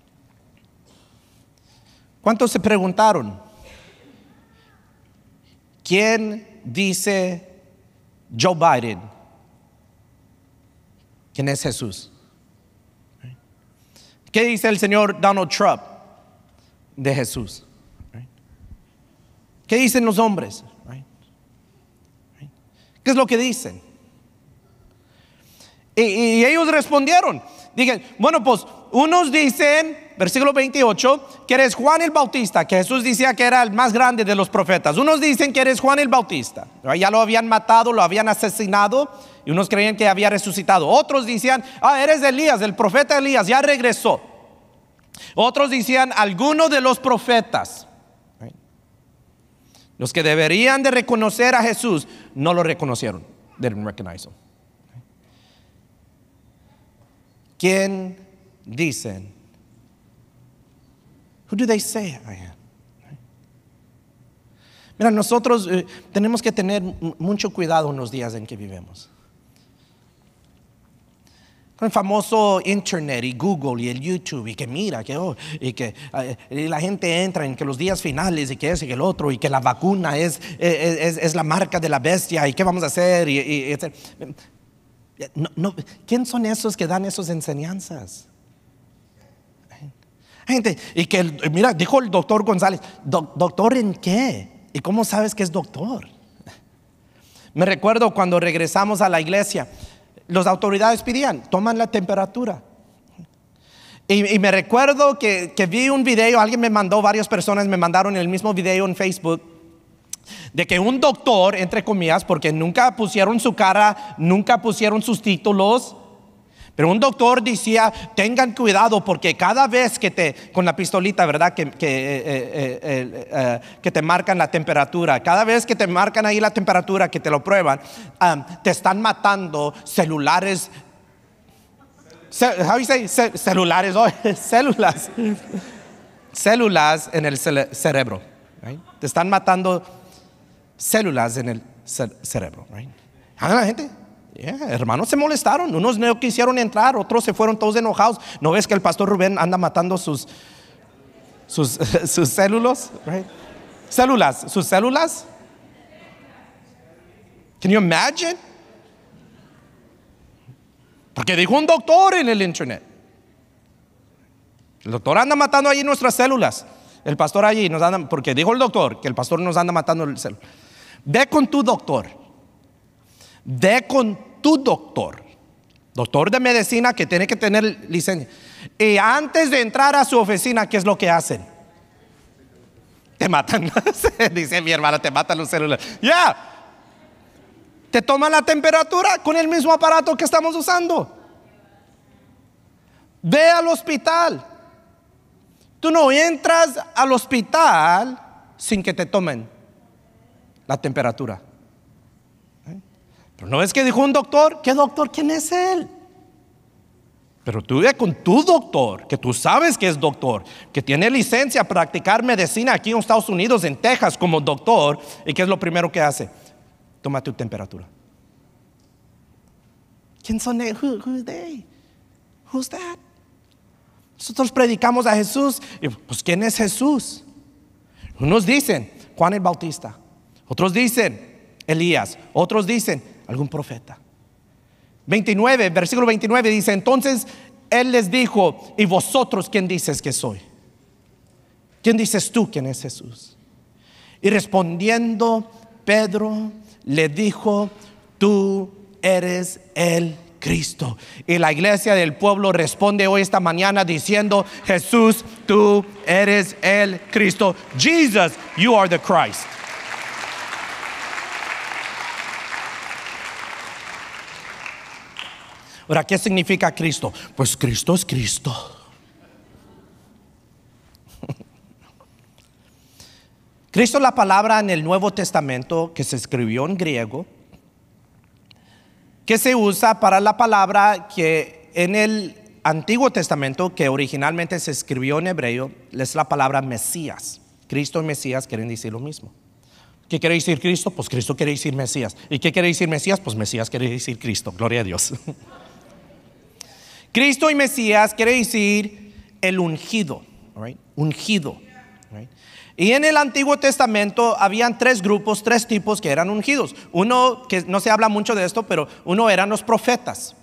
¿Cuántos se preguntaron? ¿Quién dice Joe Biden? ¿Quién es Jesús? ¿Qué dice el señor Donald Trump de Jesús? ¿Qué dicen los hombres? ¿Qué es lo que dicen? Y ellos respondieron. Digan, bueno, pues unos dicen, versículo 28, que eres Juan el Bautista, que Jesús decía que era el más grande de los profetas. Unos dicen que eres Juan el Bautista. Ya lo habían matado, lo habían asesinado, y unos creían que había resucitado. Otros decían, eres Elías, el profeta Elías, ya regresó. Otros decían, alguno de los profetas. Los que deberían de reconocer a Jesús no lo reconocieron. They didn't recognize him. ¿Quién dicen? Who do they say I am? Mira, nosotros tenemos que tener mucho cuidado en los días en que vivimos. Con el famoso internet y Google y el YouTube y que mira y que y la gente entra en que los días finales y que ese y que el otro y que la vacuna es la marca de la bestia y qué vamos a hacer no, ¿quién son esos que dan esas enseñanzas? Gente, y que mira, dijo el doctor González, ¿doctor en qué? ¿Y cómo sabes que es doctor? Me recuerdo cuando regresamos a la iglesia, las autoridades pedían, toman la temperatura. Y me recuerdo que vi un video, alguien me mandó, varias personas me mandaron el mismo video en Facebook, de que un doctor, entre comillas, porque nunca pusieron su cara, nunca pusieron sus títulos, pero un doctor decía, tengan cuidado porque cada vez que con la pistolita, ¿verdad? Que te marcan la temperatura, cada vez que te marcan ahí la temperatura, que te lo prueban, te están matando celulares. How you say celulares? Células en el cerebro. Right? Te están matando células en el cerebro. Right? La gente. Hermanos se molestaron, unos no quisieron entrar, otros se fueron todos enojados. ¿No ves que el pastor Rubén anda matando sus células? Right? Sus células. Can you imagine? Porque dijo un doctor en el internet. El doctor anda matando allí nuestras células. El pastor allí nos anda, porque dijo el doctor que el pastor nos anda matando el célula. Ve con tu doctor. Ve con tu doctor de medicina que tiene que tener licencia. Y antes de entrar a su oficina, ¿qué es lo que hacen? Te matan. Dice mi hermana, te matan los celulares. Te toman la temperatura con el mismo aparato que estamos usando. Ve al hospital. Tú no entras al hospital sin que te tomen la temperatura. Pero no es que dijo un doctor. ¿Qué doctor? ¿Quién es él? Pero tú ve con tu doctor, que tú sabes que es doctor, que tiene licencia a practicar medicina aquí en Estados Unidos, en Texas, como doctor. ¿Y qué es lo primero que hace? Toma tu temperatura. ¿Quién son ellos? Who's they? Who's that? Nosotros predicamos a Jesús. Y pues, ¿quién es Jesús? Unos dicen Juan el Bautista. Otros dicen Elías. Otros dicen algún profeta. 29, versículo 29 dice, entonces él les dijo, ¿y vosotros quién dices que soy? ¿Quién dices tú quién es Jesús? Y respondiendo Pedro le dijo, tú eres el Cristo. Y la iglesia del pueblo responde hoy esta mañana diciendo, Jesús, tú eres el Cristo. Jesus, you are the Christ. Ahora, ¿qué significa Cristo? Pues Cristo es Cristo. Cristo es la palabra en el Nuevo Testamento que se escribió en griego, que se usa para la palabra que en el Antiguo Testamento, que originalmente se escribió en hebreo, es la palabra Mesías. Cristo y Mesías quieren decir lo mismo. ¿Qué quiere decir Cristo? Pues Cristo quiere decir Mesías. ¿Y qué quiere decir Mesías? Pues Mesías quiere decir Cristo. Gloria a Dios. Cristo y Mesías quiere decir el ungido, right? Ungido. Right? Y en el Antiguo Testamento habían tres grupos, tres tipos que eran ungidos. Uno, que no se habla mucho de esto, pero uno eran los profetas.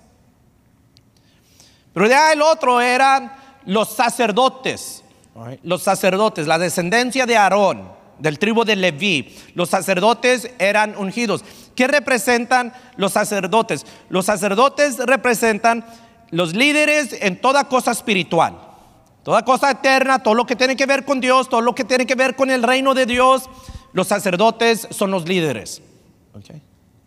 Pero ya el otro eran los sacerdotes. Right? Los sacerdotes, la descendencia de Aarón, del tribu de Leví. Los sacerdotes eran ungidos. ¿Qué representan los sacerdotes? Los sacerdotes representan los líderes en toda cosa espiritual, toda cosa eterna, todo lo que tiene que ver con Dios, todo lo que tiene que ver con el reino de Dios. Los sacerdotes son los líderes. Okay.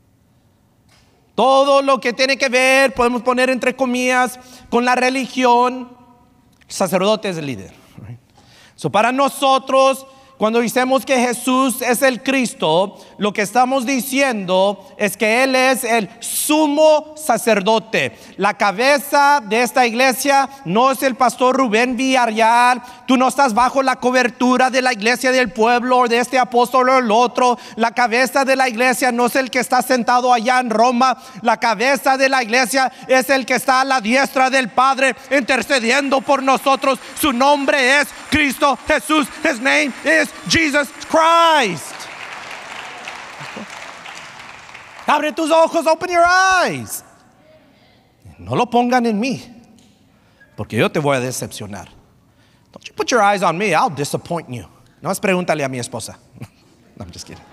Todo lo que tiene que ver, podemos poner entre comillas, con la religión, el sacerdote es el líder. Right? So, para nosotros, cuando decimos que Jesús es el Cristo, lo que estamos diciendo es que Él es el sumo sacerdote. La cabeza de esta iglesia no es el pastor Rubén Villarreal. Tú no estás bajo la cobertura de la iglesia del pueblo o de este apóstol o el otro. La cabeza de la iglesia no es el que está sentado allá en Roma. La cabeza de la iglesia es el que está a la diestra del Padre intercediendo por nosotros. Su nombre es Cristo Jesús. His name is Jesus Christ. Abre tus ojos, open your eyes. No lo pongan en mí, porque yo te voy a decepcionar. Don't you put your eyes on me, I'll disappoint you. No es pregúntale a mi esposa. No, I'm just kidding.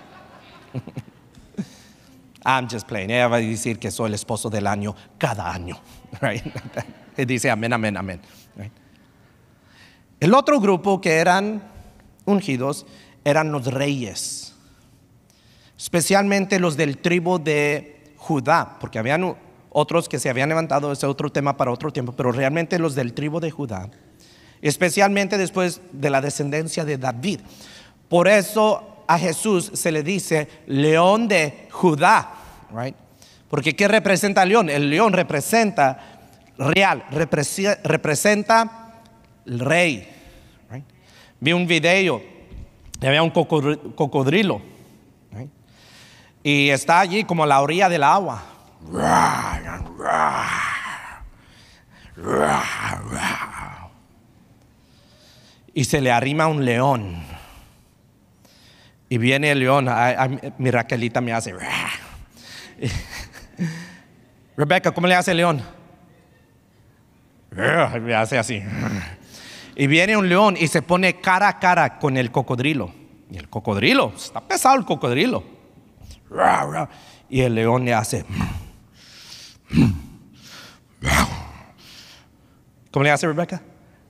I'm just playing. Ella va a decir que soy el esposo del año cada año. Right? Y dice amén, amén, amén. Right? El otro grupo que eran ungidos eran los reyes, especialmente los del tribu de Judá, porque habían otros que se habían levantado, ese otro tema para otro tiempo, pero realmente los del tribu de Judá, especialmente después de la descendencia de David. Por eso a Jesús se le dice león de Judá, right? Porque ¿qué representa el león? El león representa real, representa el rey. Right? Vi un video, había un cocodrilo, right? Y está allí como a la orilla del agua. Y se le arrima un león. Y viene el león. Mi Raquelita me hace. Rebeca, ¿cómo le hace el león? Me hace así. Y viene un león y se pone cara a cara con el cocodrilo. Y el cocodrilo, está pesado el cocodrilo. Y el león le hace. ¿Cómo le hace Rebeca?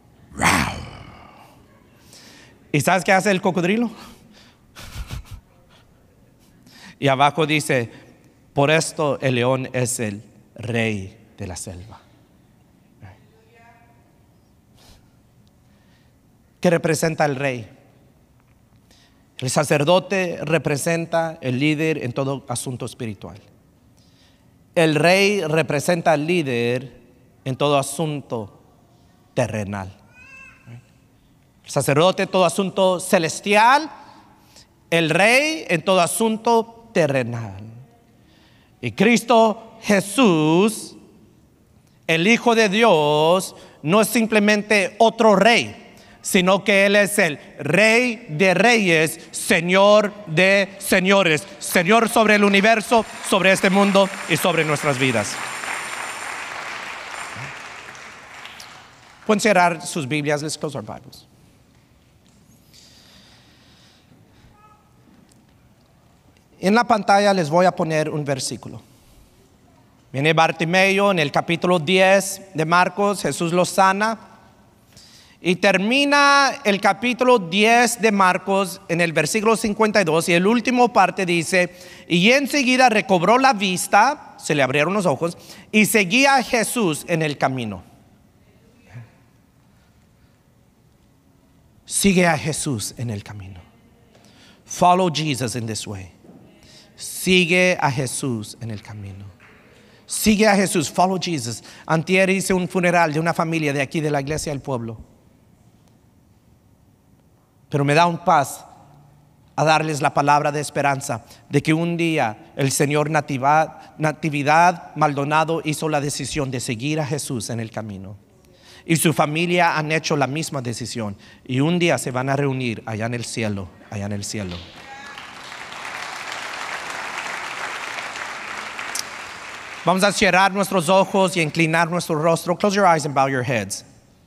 ¿Y sabes qué hace el cocodrilo? Y abajo dice, por esto el león es el rey de la selva. ¿Qué representa el rey? El sacerdote representa el líder en todo asunto espiritual. El rey representa al líder en todo asunto terrenal. El sacerdote en todo asunto celestial, el rey en todo asunto terrenal. Y Cristo Jesús, el Hijo de Dios, no es simplemente otro rey, sino que Él es el Rey de reyes, Señor de señores, Señor sobre el universo, sobre este mundo y sobre nuestras vidas. Pueden cerrar sus Biblias. Let's close our Bibles. En la pantalla les voy a poner un versículo. Viene Bartimeo en el capítulo 10 de Marcos. Jesús lo sana. Y termina el capítulo 10 de Marcos en el versículo 52. Y el último parte dice: y enseguida recobró la vista, se le abrieron los ojos, y seguía a Jesús en el camino. Sigue a Jesús en el camino. Follow Jesus in this way. Sigue a Jesús en el camino. Sigue a Jesús, follow Jesus. Antier hice un funeral de una familia de aquí de la iglesia del pueblo. Pero me da un paz a darles la palabra de esperanza de que un día el señor Natividad Maldonado hizo la decisión de seguir a Jesús en el camino. Y su familia han hecho la misma decisión. Y un día se van a reunir allá en el cielo, allá en el cielo. Vamos a cerrar nuestros ojos y inclinar nuestro rostro. Close your eyes and bow your heads.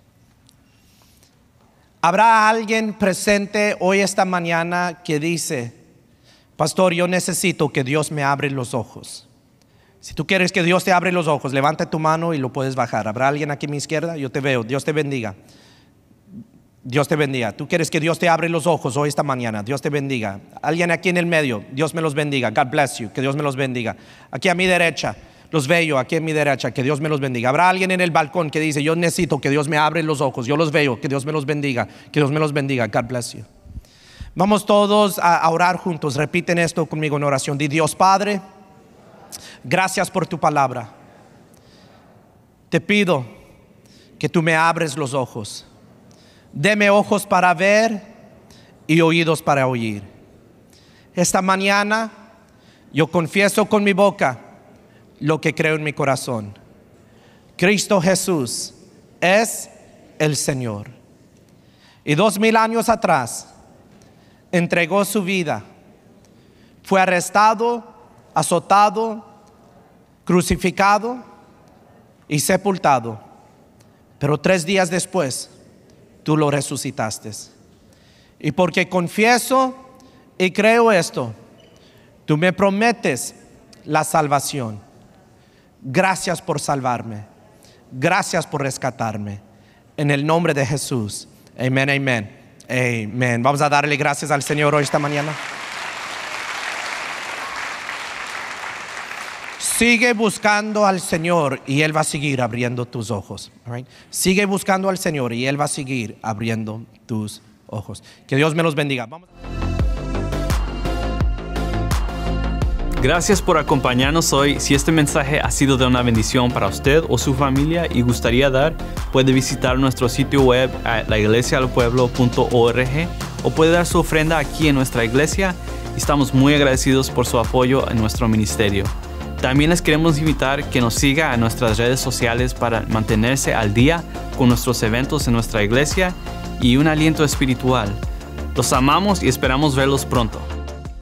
¿Habrá alguien presente hoy esta mañana que dice: pastor, yo necesito que Dios me abra los ojos? Si tú quieres que Dios te abra los ojos, levanta tu mano y lo puedes bajar. ¿Habrá alguien aquí a mi izquierda? Yo te veo. Dios te bendiga. Dios te bendiga. Tú quieres que Dios te abra los ojos hoy esta mañana. Dios te bendiga. Alguien aquí en el medio. Dios me los bendiga. God bless you. Que Dios me los bendiga. Aquí a mi derecha. Los veo aquí en mi derecha. Que Dios me los bendiga. Habrá alguien en el balcón que dice: yo necesito que Dios me abra los ojos. Yo los veo. Que Dios me los bendiga. Que Dios me los bendiga. God bless you. Vamos todos a orar juntos. Repiten esto conmigo en oración. Di: Dios Padre, gracias por tu palabra. Te pido que tú me abres los ojos. Deme ojos para ver y oídos para oír. Esta mañana yo confieso con mi boca lo que creo en mi corazón. Cristo Jesús es el Señor. Y 2000 años atrás entregó su vida. Fue arrestado, azotado, crucificado y sepultado. Pero 3 días después tú lo resucitaste. Y porque confieso y creo esto, tú me prometes la salvación. Gracias por salvarme. Gracias por rescatarme. En el nombre de Jesús. Amén, amén, amén. Vamos a darle gracias al Señor hoy esta mañana. Sigue buscando al Señor y Él va a seguir abriendo tus ojos. All right? Sigue buscando al Señor y Él va a seguir abriendo tus ojos. Que Dios me los bendiga. Vamos. Gracias por acompañarnos hoy. Si este mensaje ha sido de una bendición para usted o su familia y gustaría dar, puede visitar nuestro sitio web a laiglesialpueblo.org o puede dar su ofrenda aquí en nuestra iglesia. Estamos muy agradecidos por su apoyo en nuestro ministerio. También les queremos invitar que nos siga en nuestras redes sociales para mantenerse al día con nuestros eventos en nuestra iglesia y un aliento espiritual. Los amamos y esperamos verlos pronto.